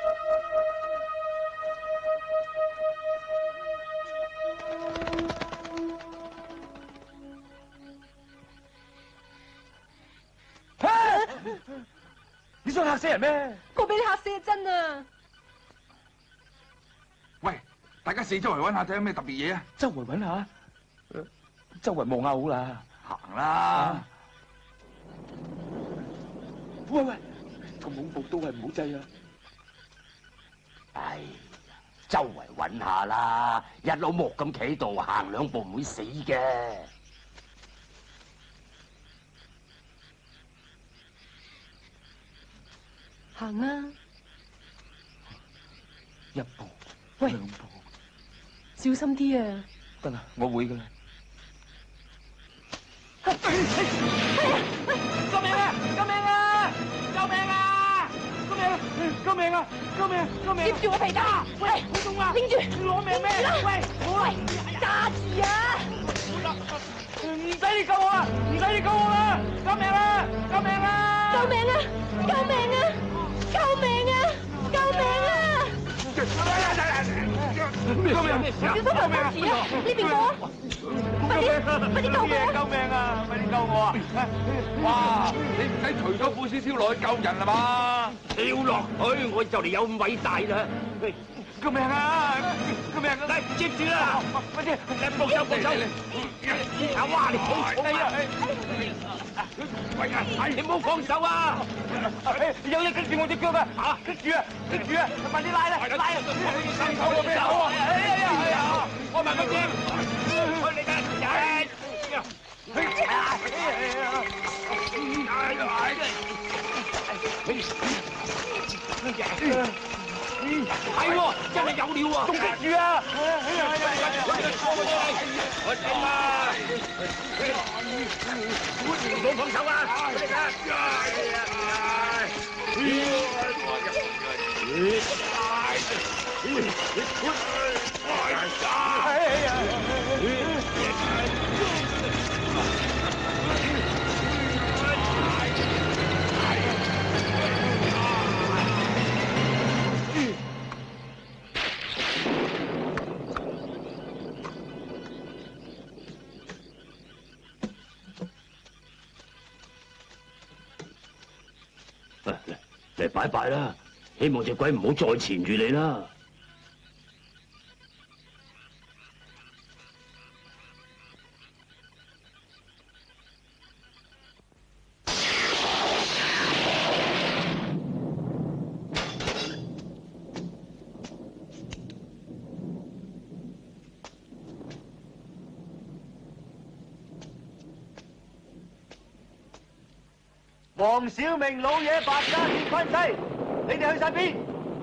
你想嚇死人咩？ 我俾你嚇死啊！真啊！ 喂，大家四周圍揾下睇有咩特別嘢啊！ 周圍揾下，周圍望下好啦。 行啦。 喂，咁恐怖都係唔好制啊！ 唉，周圍揾下啦，一老木咁企度行2步唔會死嘅。 行啊 ！1步， 喂 2步， 小心啲啊！ 得啦，我會噶啦。 救命啊！救命啊！救命啊！救命啊！救命啊！救命！救命！接住我皮帶！喂，好痛啊！拎住！攞命咩？喂，揸住啊！唔使你救我啊！唔使你救我啦！救命啊！救命啊！救命啊！救命啊！救命啊！救命啊！ 救命！ 小心頭髮字啊！呢邊過啊！快啲救我！ 救命啊！快啲救我啊！哇！你唔使除咗褲少少落去救人係嘛？ 跳落去，我就嚟有咁偉大啦！ 救命啊！救命啊！ 嚟接住啦！ 快啲！ 幫手！阿娃你好重啊！喂啊！你唔好放手啊！ 有嘢棘住我隻腳啊！嚇！棘住啊！快啲拉啦！拉啊！伸手俾手啊！ 我慢慢接！你嘅人！係喎，真係有料喎！ 仲棘住啊！ 我點啊！唔好放手啊！嚟拜拜啦！希望隻鬼唔好再纏住你啦。 黃小明老爺、白家健、坤西，你哋去晒邊？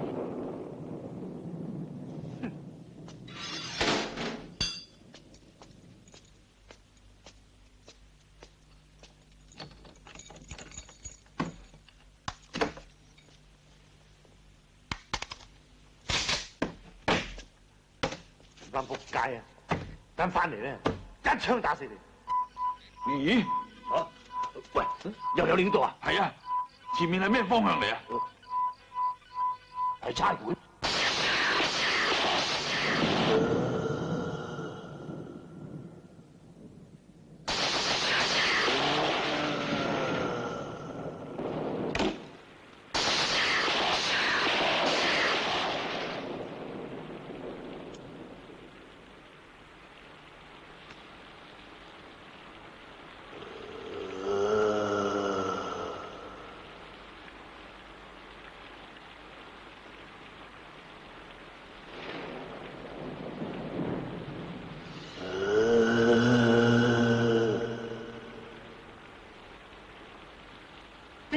班仆街啊！等翻嚟咧，一槍打死你！ 咦？ 嚇！喂，又有料到啊！ 係啊，前面係咩方向嚟啊？ 係差館。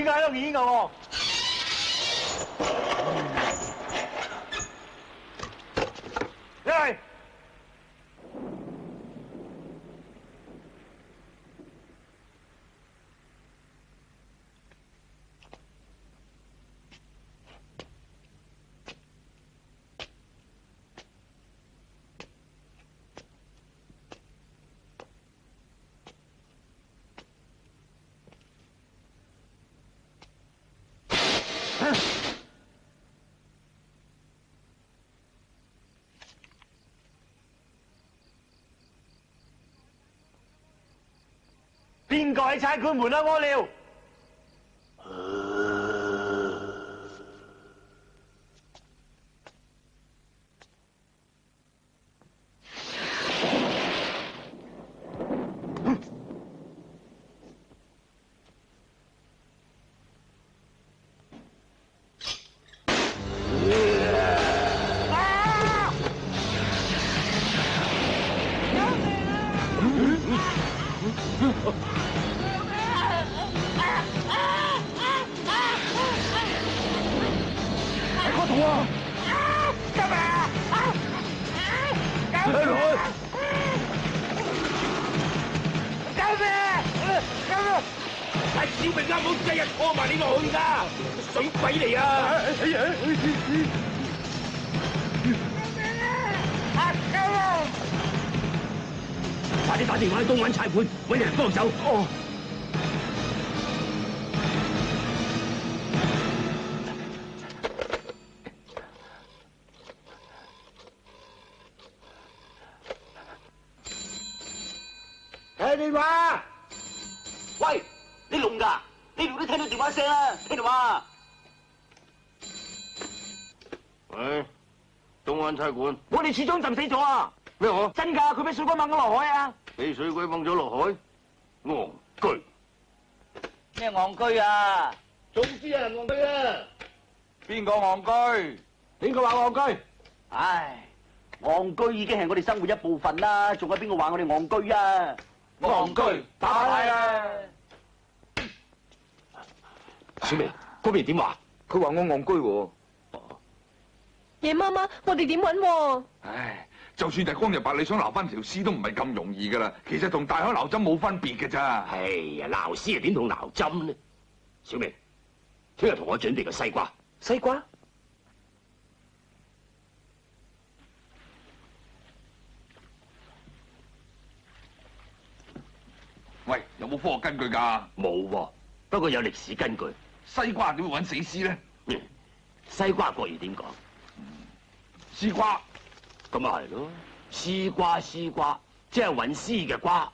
點解喺度演㗎喎？因為邊個喺差館門啊屙尿？ 快啲打電話去東灣差館，揾人幫手。哦。 睇電話。喂，你聾㗎？呢度都聽到電話聲啦，聽到嘛？ 喂，東灣差館。 我哋處長浸死咗啊！ 咩話？ 真㗎，佢俾水鬼掹咗落海啊！ 俾水鬼掹咗落海？戇居！ 咩戇居啊？ 總之有人戇居啊！ 邊個戇居？ 邊個話戇居？ 唉，戇居已經係我哋生活一部分啦，仲有邊個話我哋戇居啊？ 戇居，打牌啊！ 小明，嗰邊點話？ 佢話我戇居喎。 夜媽媽，我哋點揾？ 唉，就算係光日白，你想撈翻條屍都唔係咁容易噶啦。其實同大海撈針冇分別嘅咋。 係呀，撈屍又點同撈針呢？小明，聽日同我準備個西瓜。 西瓜？ 喂，有冇科學根據㗎？ 冇喎，不過有歷史根據。 西瓜點會揾死屍咧？ 西瓜國語點講？ 絲瓜。 咁咪係咯，絲瓜，即係揾絲嘅瓜。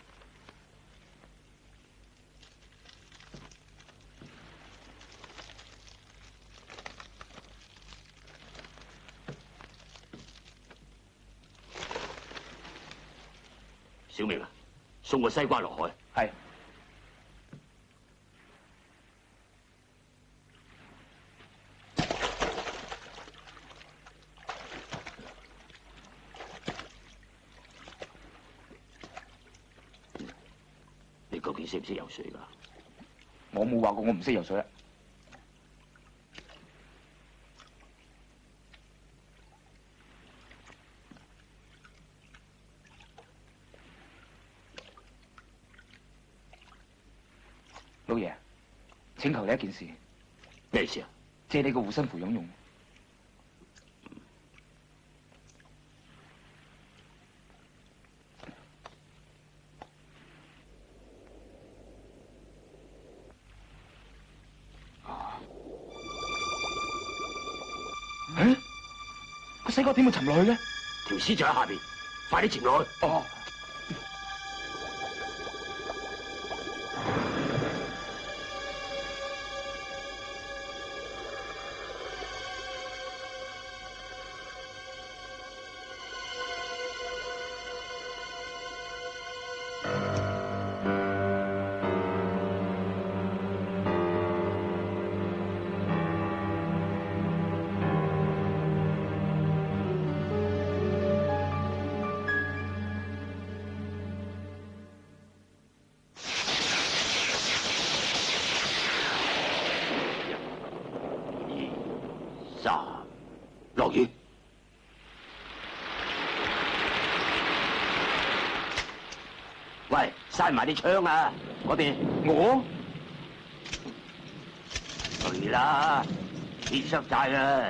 小明啊，送個西瓜落海。 係。 你究竟識唔識游水㗎？ 我冇話過我唔識游水啊！老爺，請求你一件事。 咩事啊？ 借你個護身符用用。個西瓜點會沉落去咧？ 條屍就喺下邊，快啲潛落去。 哦。 喂，閂埋啲窗啊！我哋去啦，天濕晒啦。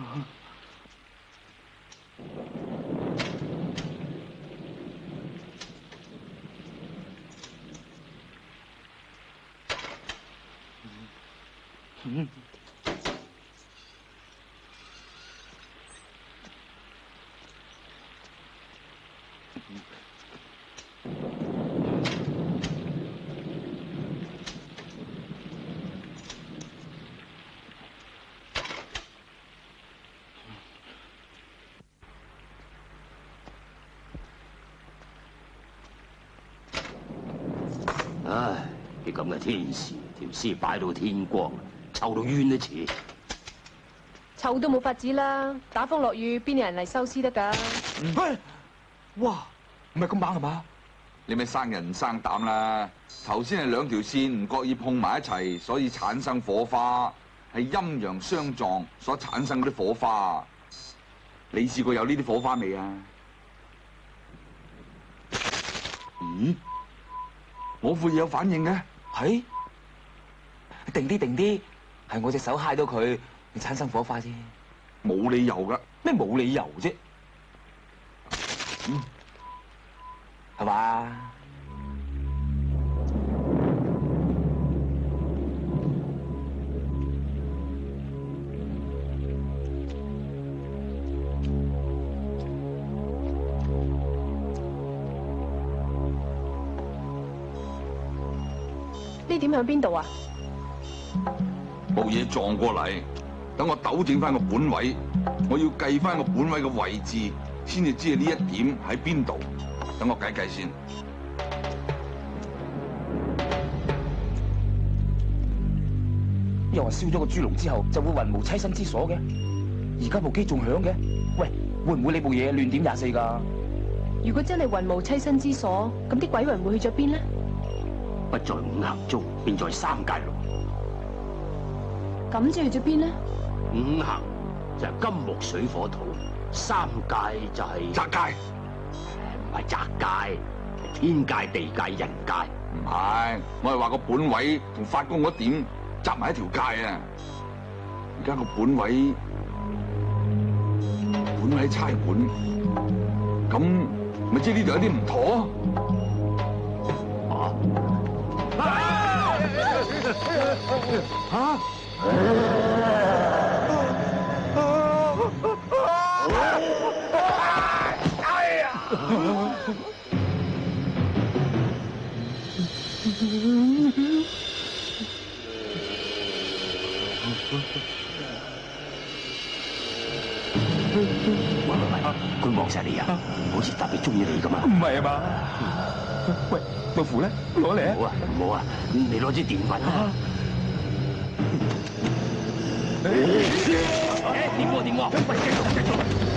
唉，啲咁嘅天時，條屍擺到天光，臭到冤都似。 臭都冇法子啦，打風落雨邊有人嚟收屍得㗎？ 哇，唔係咁猛係嘛？你咪生人唔生膽啦！頭先係兩條線唔覺意碰埋一齊，所以產生火花，係陰陽相撞所產生嗰啲火花。你試過有呢啲火花未啊？咦？我副嘢有反應嘅， 係定啲，係我隻手揩到佢，產生火花啫， 冇理由噶。 咩冇理由啫？係嘛？ 呢點響邊度啊？ 部嘢撞過嚟，等我糾正翻個本位，我要計翻個本位嘅位置，先至知呢一點喺邊度。等我計計先。 又話燒咗個豬籠之後就會雲無棲身之所嘅，而家部機仲響嘅，喂，會唔會你部嘢亂點24㗎？ 如果真係雲無棲身之所，咁啲鬼魂會去咗邊呢？ 不在五行中，便在三界內。 咁就去咗邊呢？ 五行就係金木水火土，三界就係宅界， 唔係宅界，係天界、地界、人界。 唔係，我係話個本位同發光嗰點集埋一條界啊！而家個本位喺差館，咁咪即係呢度有啲唔妥。吓！哎呀！ 佢望晒你啊，好似特別中意你咁啊！ 唔係啊嘛？喂，個符咧，攞嚟啊！ 唔好啊，唔好啊，你攞支電棍啊！點喎點喎？喂，繼續繼續！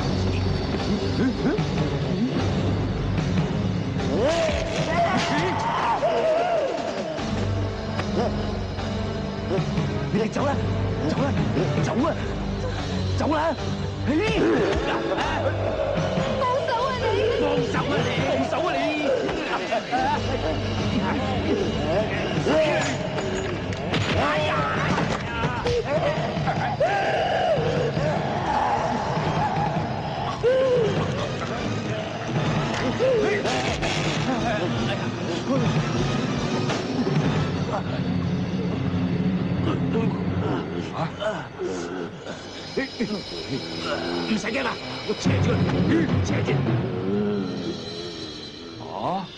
你哋走啦，走啦，走啊，走啦！ 放手啊你！ 放手啊你！放手啊你！哎呀！唔使驚啦，我扯住佢，扯住。 啊？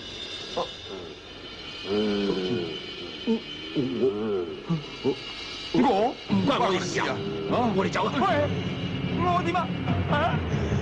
我唔關我哋事啊！我哋走啊！ 喂，我點啊？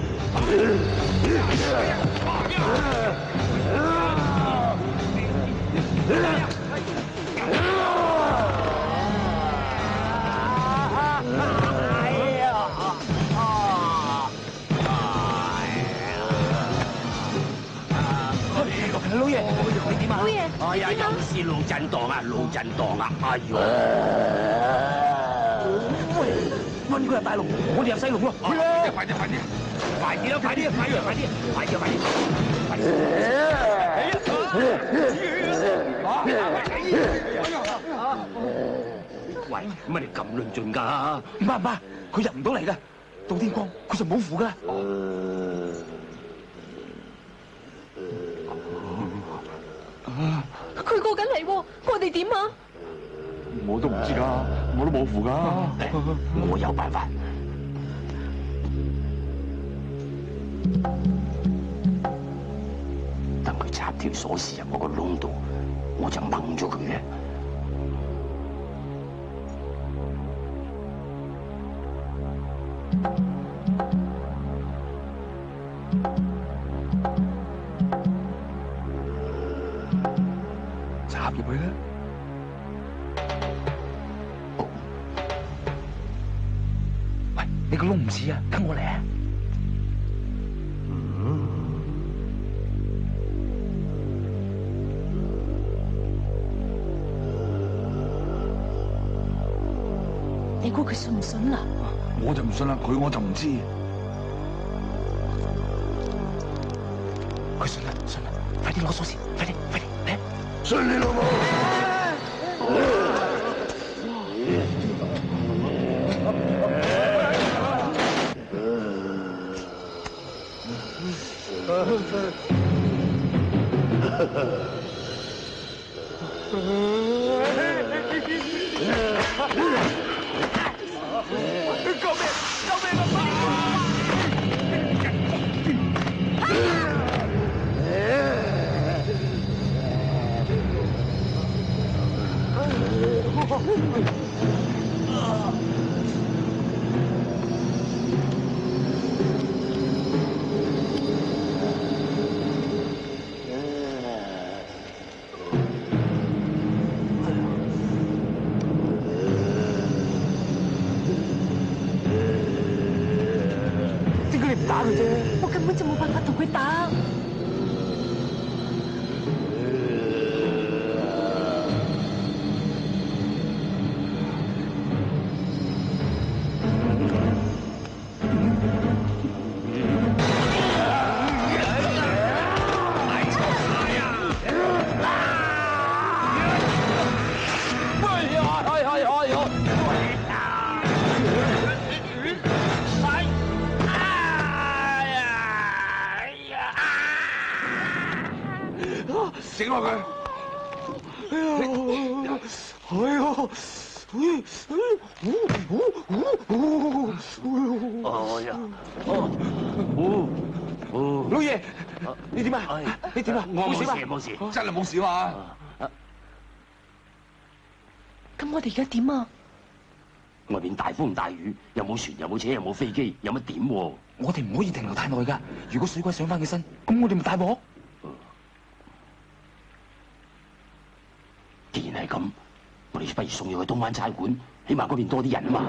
老爺，你點啊？ 老爺， 哎呀，有事腦震盪啊，腦震盪啊！哎呦！ 喂，溫哥入大龍，我哋入西龍喎。去啦！ 快啲，快啲！ 快啲啦！快啲！快啲！快啲！快啲！快啲！ 乜你咁論盡㗎？ 唔係，佢入唔到嚟㗎，到天光佢就冇符㗎。 佢過緊嚟喎，我哋點啊？ 我都唔知㗎，我都冇符㗎。 我有辦法。等佢插條鎖匙入我個窿度，我就掹咗佢嘅。 插入去啦！喂，你個窿唔似啊，跟我嚟啊！ 你估佢信唔信啊？ 我就唔信啦，佢我就唔知。 佢信啦，快啲攞鎖匙，快啲嚟！ 信你老母！ 點解你唔打佢啫？ 我根本就冇辦法同佢打。 整落佢！ 老爺，你點啊？你點啊？ 我冇事， 真係冇事嘛？ 咁我哋而家點啊？ 外面大風大雨，又冇船，又冇車，又冇飛機，有乜點？ 我哋唔可以停留太耐㗎。如果水鬼上翻起身，咁我哋咪大鑊。 既然係咁，我哋不如送佢去東灣差館，起碼嗰邊多啲人啊嘛。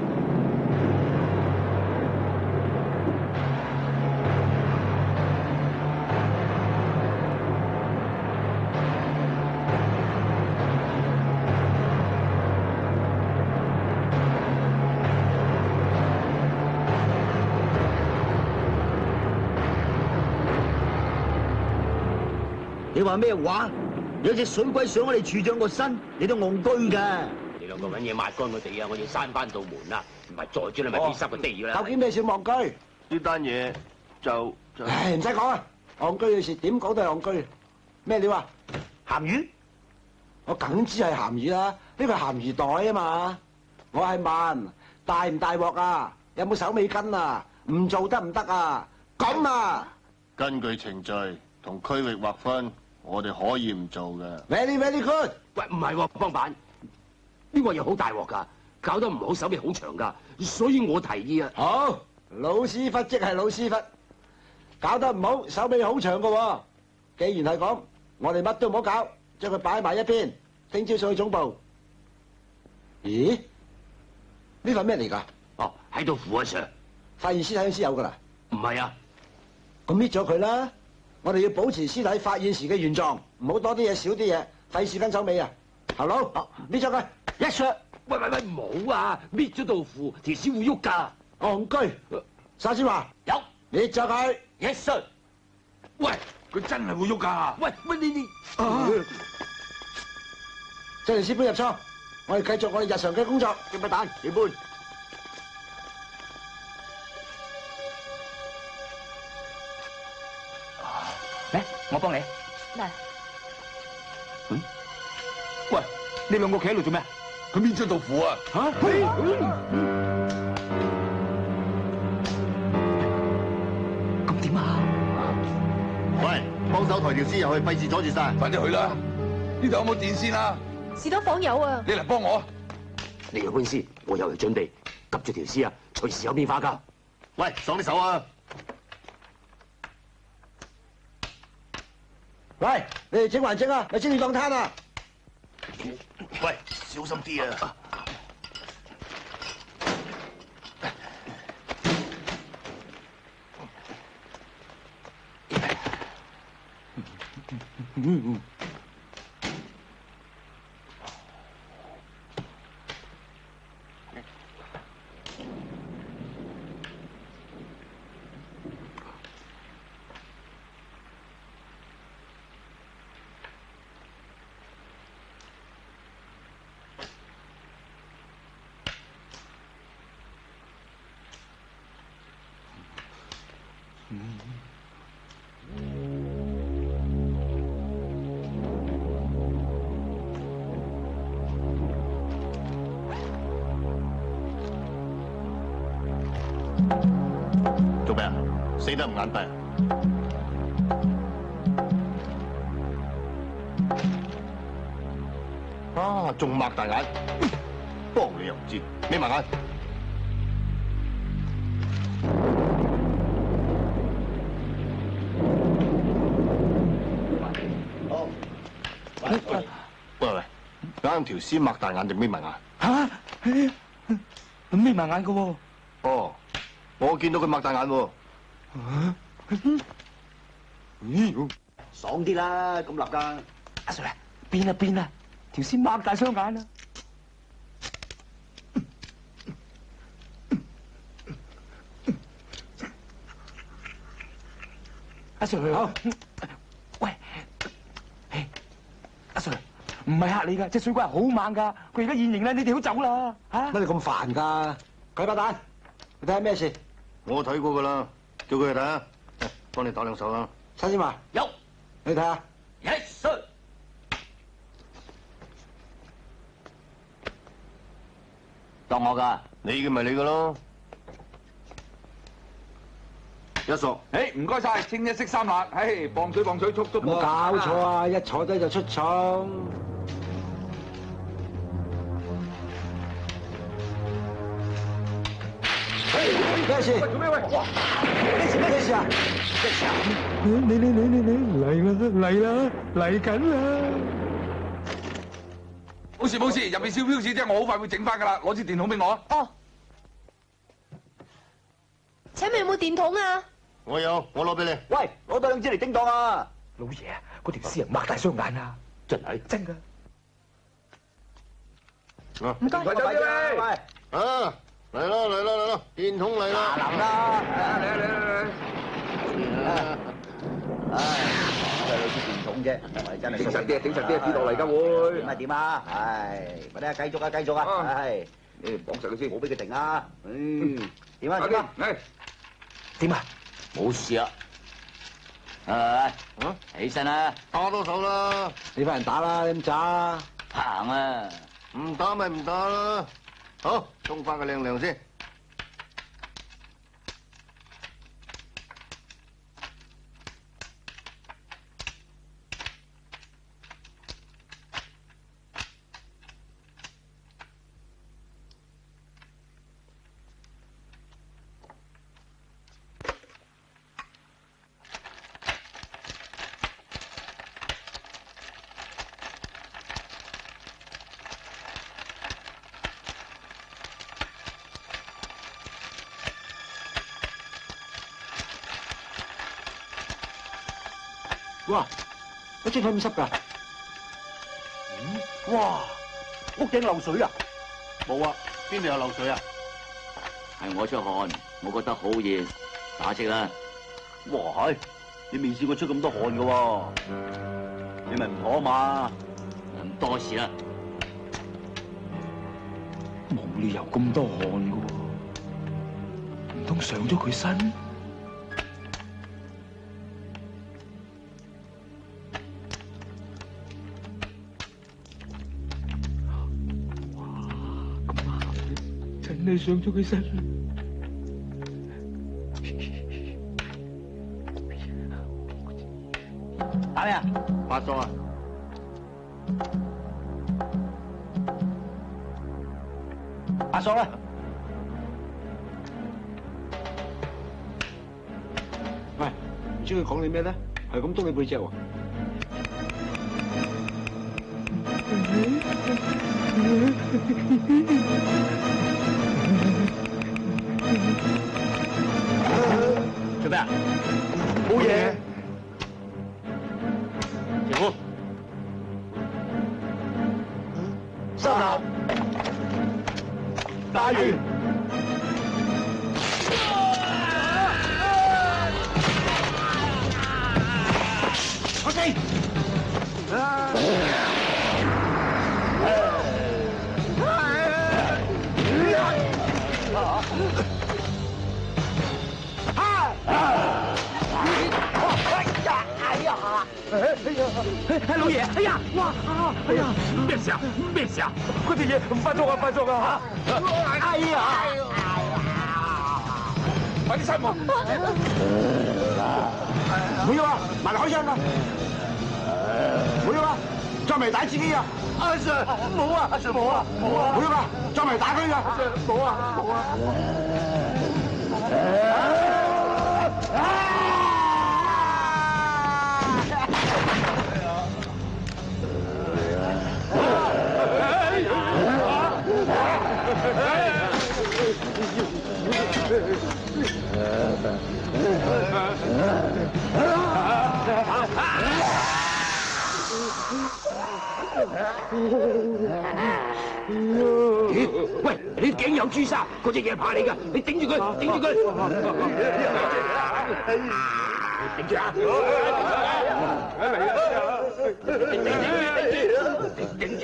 你話咩話？有隻水鬼上我哋處長個身，你都戇居㗎。 你兩個揾嘢抹乾個地啊！我要閂翻道門啦，唔係再轉你咪變濕個地㗎啦。 究竟咩小戇居？ 呢單嘢就唉，唔使講啊！戇居嘅事點講都係戇居。咩料啊？鹹魚？我梗知係鹹魚啦，呢個係鹹魚袋啊嘛。我係問大唔大鑊啊？有冇手尾跟啊？唔做得唔得啊？咁啊！ 根據程序同區域劃分，我哋可以唔做嘅。 Very good。 喂，唔係喎，幫辦呢個嘢好大鑊㗎，搞得唔好，手尾好長㗎，所以我提議啊。 好，老屎忽即係老屎忽，搞得唔好，手尾好長㗎喎。既然係咁，我哋乜都唔好搞，將佢擺埋一邊，聽朝上去總部。咦？呢份咩嚟㗎？ 哦，喺度扶阿 Sir。 發現屍體嗰時有㗎啦。 唔係啊。 咁搣咗佢啦！我哋要保持屍體發現時嘅原狀，唔好多啲嘢少啲嘢，費事分手尾啊！頭佬，搣咗佢，Yes sir。 喂，唔好啊！搣咗道符，條屍會喐㗎。 戇居，沙先話有， 搣咗佢 ，Yes sir。 喂，佢真係會喐㗎！ 喂，你將條屍搬入倉， 我哋繼續我哋日常嘅工作。 雞巴蛋，你搬。 嚟，我幫你。 嚟。 喂，你兩個企喺度做咩？ 佢搣咗豆腐啊！ 嚇！咁點啊？ 喂，幫手抬條屍入去，費事阻住晒。 快啲去啦！呢度有冇電線啊？ 士多房有啊。 你嚟幫我。 你嘅官司，我有嚟準備，急住條屍啊，隨時有變化㗎。 喂，爽啲手啊！ 喂，你哋整還整啊？咪先亂當攤啊！ 喂，小心啲啊！做咩啊？死得唔眼閉啊！仲擘大眼，幫你又唔知，眯埋眼。好。喂，啱條屍擘大眼定眯埋眼？ 嚇！眯埋眼嘅喎。 哦。我見到佢擘大眼喎。 爽啲啦，咁立㗎。 阿 Sir， 變啊變啊，條屍擘大雙眼啊！阿 Sir， 好。喂，阿 Sir， 唔係嚇你㗎，隻水鬼係好猛㗎，佢而家現形啦，你哋好走啦嚇！ 乜你咁煩㗎？鬼巴蛋，你睇下咩事？ 我睇過㗎啦，叫佢嚟睇下，幫你打兩手啦。 陳先華有， 你睇下。 Yes sir。當我㗎， 你嘅咪你嘅咯。一熟。 誒，唔該晒，清一色三辣，誒，磅水，速速。 冇搞錯啊！一坐低就出廠。咩事？ 做咩喂？哇！ 咩事啊？ 咩事啊？ 你嚟緊啦！ 冇事，入面燒標紙啫，我好快會整翻㗎啦，攞支電筒俾我啊！ 哦。請問有冇電筒啊？ 我有，我攞俾你。 喂，攞多兩支嚟叮當啊！ 老爺啊，嗰條屍人擘大雙眼啊！ 真係真㗎。 唔該。 快啲喂！ 啊！嚟啦！電筒嚟啦！ 嚟啦！ 嚟！ 唉，都係攞支電筒啫，係真係。 整實啲，跌落嚟㗎會。 點啊？唉，快啲啊，繼續啊！唉， 你綁實佢先， 冇俾佢停啊！點啊？ 嚟。 點啊？ 冇事啊！起身啦！ 打多手啦！ 你班人打啦，你咁渣。 行啊！ 唔打咪唔打啦。好，沖翻個靚涼先。 哇！嗰張台咁濕㗎？ 哇！屋頂漏水啊？ 冇啊，邊度有漏水啊？ 係我出汗，我覺得好熱，打色啦。哇！你未試過出咁多汗㗎喎，你咪唔妥嘛？咁多事啦。 冇理由咁多汗噶喎，唔通上咗佢身？真係上咗佢身。 打咩啊？ 發咗啊！ 阿爽啦！ 喂，唔知佢講你咩咧？係咁督你背脊喎。 做咩啊？ 冇嘢。 停屋。 收下。打完。 OK。 老爺，哎呀，哇，哎呀，咩事啊？咩事啊？嗰啲嘢發作啊，發作啊！哎呀，快啲閂門！ 唔要啊，埋嚟開槍啊！唔要啊，再嚟打自己啊！阿 Sir， 冇啊，阿 Sir 冇啊，冇啊！唔要啊，再嚟打佢啊！阿 Sir 冇啊，冇啊！ 喂，你頸有朱砂，嗰隻嘢怕你㗎，你頂住佢，頂住佢，頂住啊！頂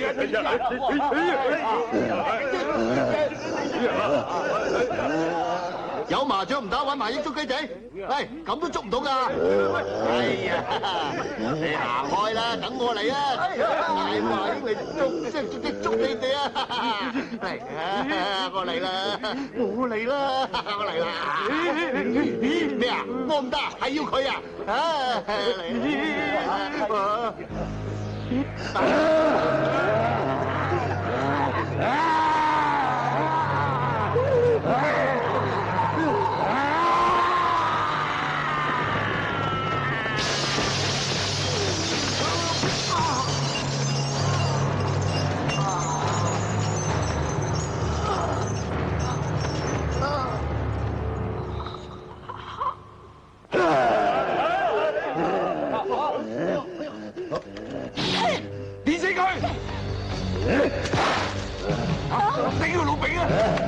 住！ 有麻雀唔打，玩麻鷹捉雞仔，喂，咁都捉唔到㗎！哎呀，你行開啦，等我嚟啊！大麻鷹嚟捉你哋啊！嚟啊，我嚟啦，我嚟啦，我嚟啦！咩啊？我唔得，係要佢啊！ 電死佢！死佢老餅啊！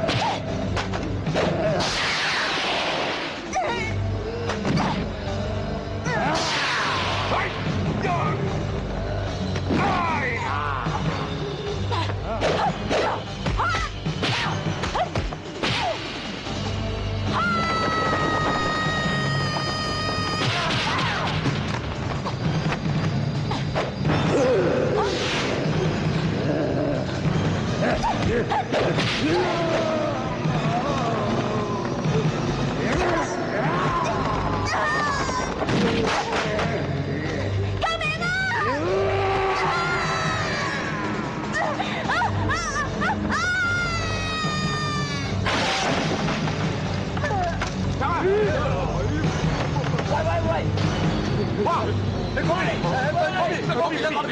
哇！你講嚟，講完啦！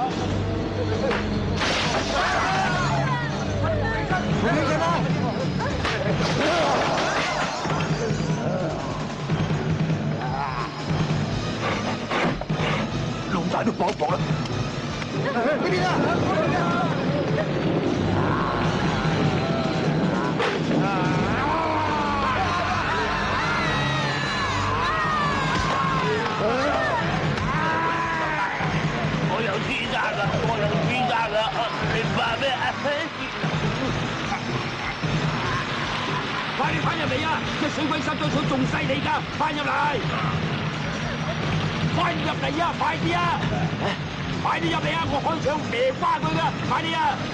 老大都搏一搏啦！呢邊啊！ 我有朱砂㗎，你怕咩？ 翻入嚟啊！隻水鬼殺咗草仲犀利㗎，翻入嚟！翻入嚟啊！快啲啊！快啲入嚟啊！我開槍射瓜佢㗎！快啲啊！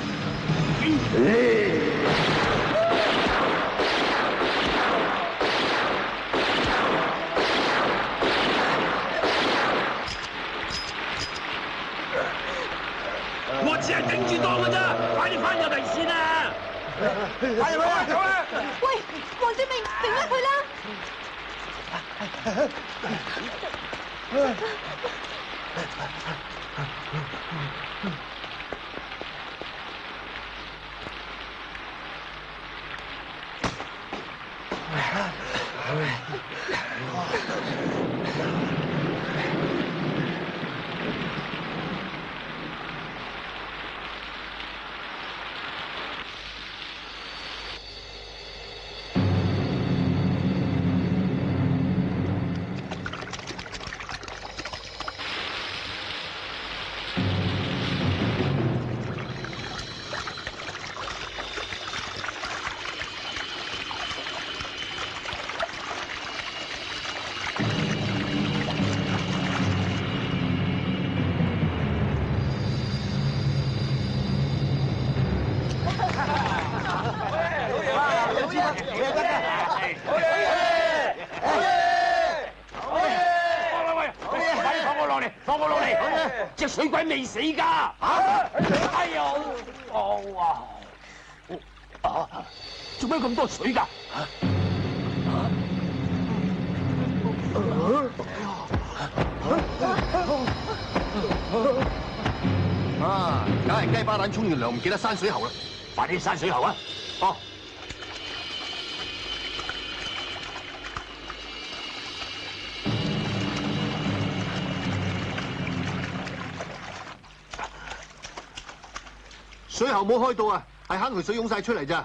我只係頂住檔㗎咋，快啲翻入嚟先啊！快入去啊！走啦！ 喂，黃志明，停甩佢啦！ 隻水鬼未死㗎！嚇！哎呀！做咩咁多水㗎？ 梗係雞巴蛋沖完涼唔記得閂水喉啦！ 快啲閂水喉啊！哦。 水喉冇開到啊，係坑渠水湧晒出嚟咋。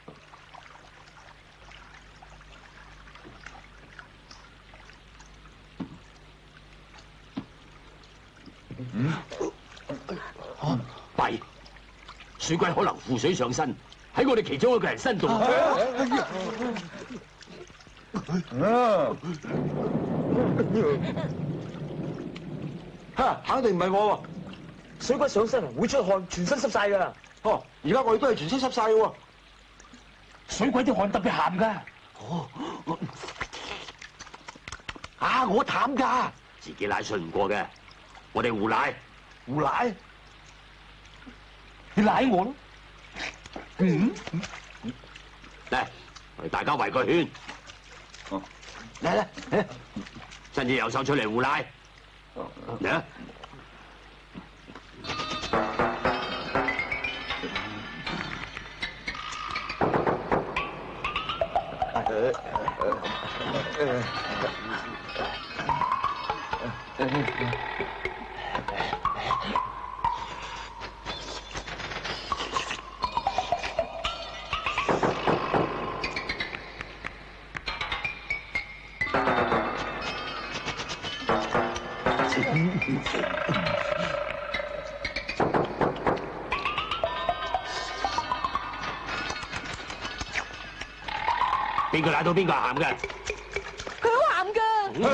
弊，水鬼可能負水上身，喺我哋其中一個人身度。 嚇，肯定唔係我喎。水鬼上身會出汗，全身濕晒㗎。哦，而家我哋都係全身濕晒嘅喎。 水鬼啲汗特別鹹㗎。我淡㗎，自己奶信唔過嘅，我哋互奶。 互奶？ 你奶我咯。嚟，我哋大家圍個圈。嚟，伸隻右手出嚟互奶。嚟啊！邊個奶到邊個鹹嘅？ 佢好鹹㗎。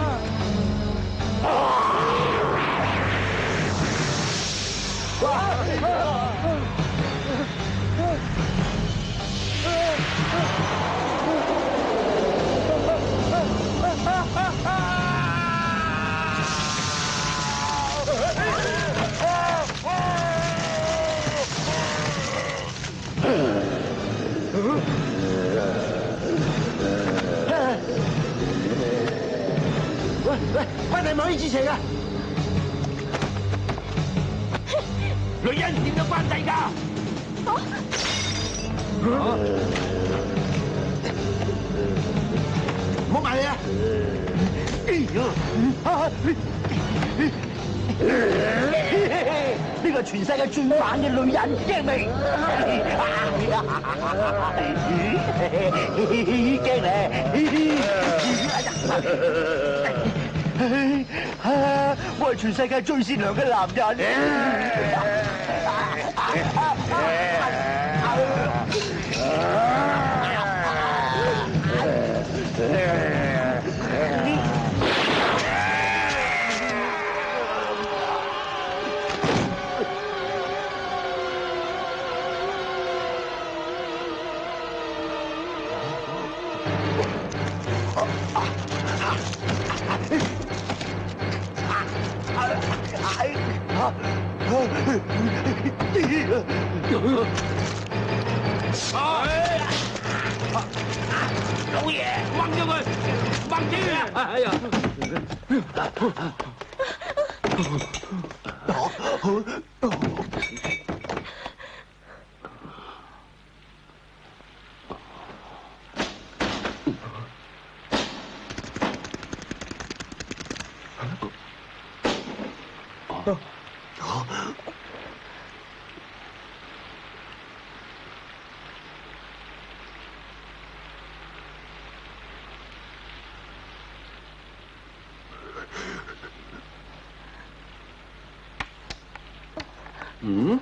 喂，關你唔可以之前㗎。 女人點有關制㗎？ 唔好埋你啊！ 呢個全世界最猛嘅女人，驚未？驚咧！我係全世界最善良嘅男人。 老爺，掹咗佢，掹住佢！哎呀！嗯？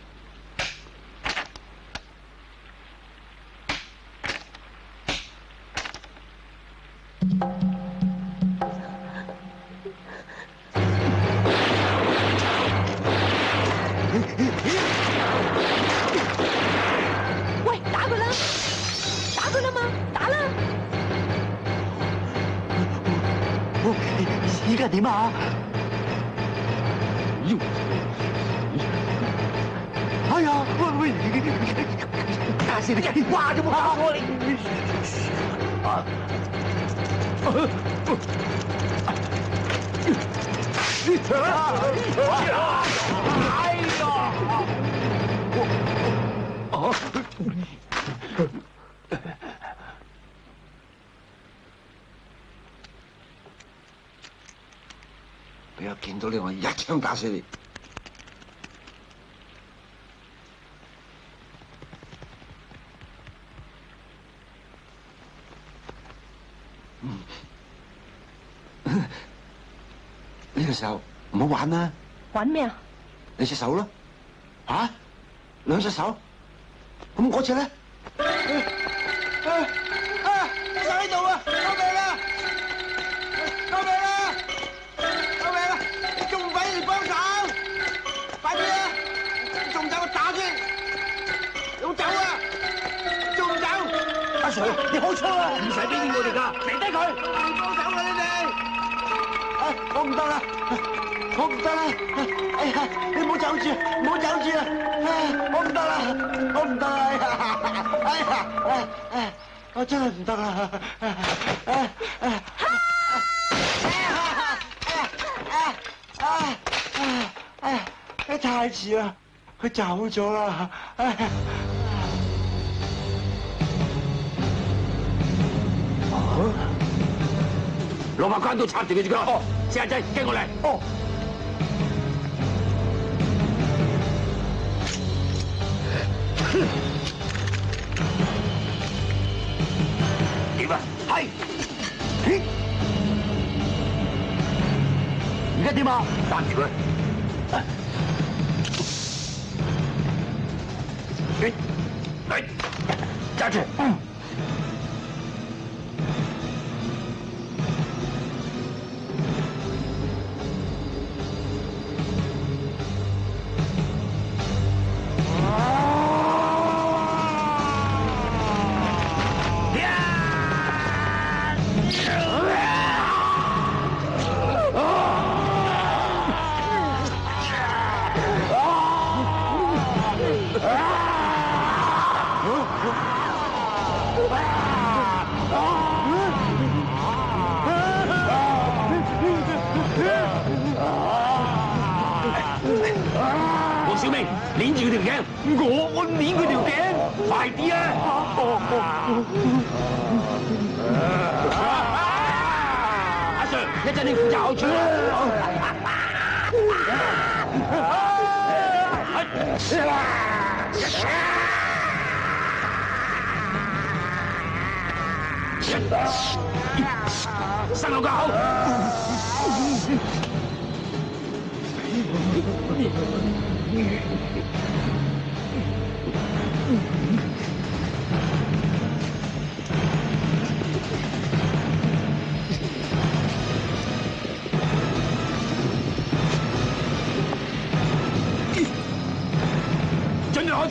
喂，打佢啦！打佢啦嘛，打啦！ 依家點啊？哎呀，喂，打死你！哇，有冇打我你？哎呀！ 俾我見到你，我一槍打死你！呢個時候唔好玩啦！ 玩咩啊？ 你隻手咯，嚇，2隻手，咁我隻咧？手喺度啊！救命啦！救命啦！救命啦！仲唔快啲嚟幫手？快啲啊！仲走我打先！要走啊！仲唔走？阿 Sir， 你好粗啊！唔使俾面我哋㗎，嚟低佢！幫手啦你哋！我唔得啦，我唔得啦！哎呀，你唔好走住，唔好走住啊！我唔得啦，我唔得啦！哎呀，我真係唔得啦！你太遲啦，佢走咗啦！ 攞把關刀插住佢隻腳。哦，四眼仔，跟我嚟。哦。點啊？係。 而家點啊？ 擔住佢。嚟，揸住。 黃小明，捏住佢條頸，我捏佢條頸，快啲啊！阿 Sir， 一陣你負責後處生落個口。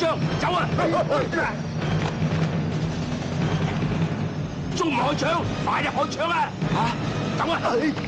槍，走啊！仲唔開槍？快啲開槍啊！走啊！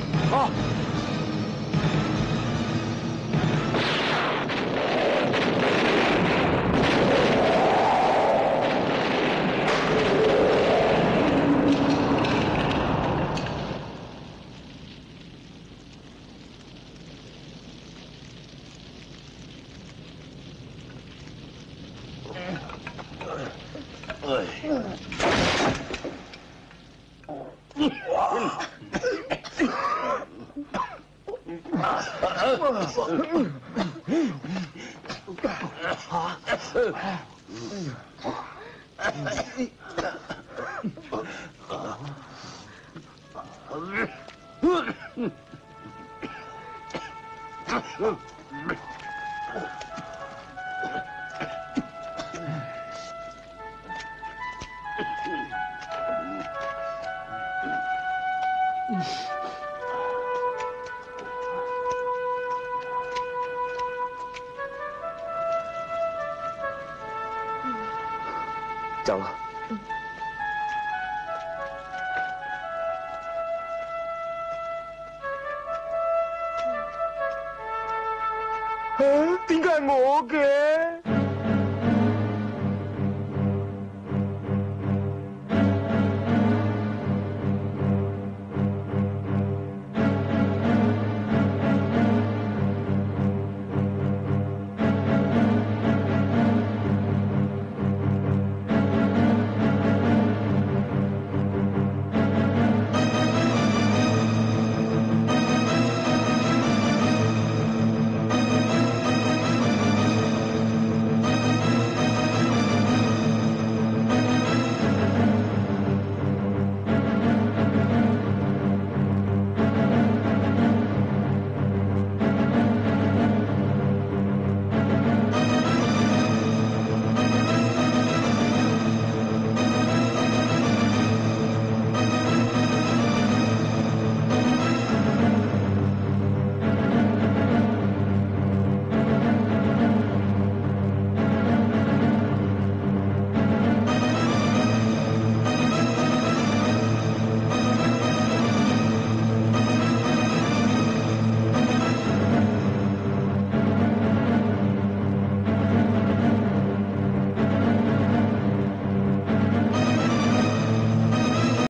走啦！ 點解係我嘅？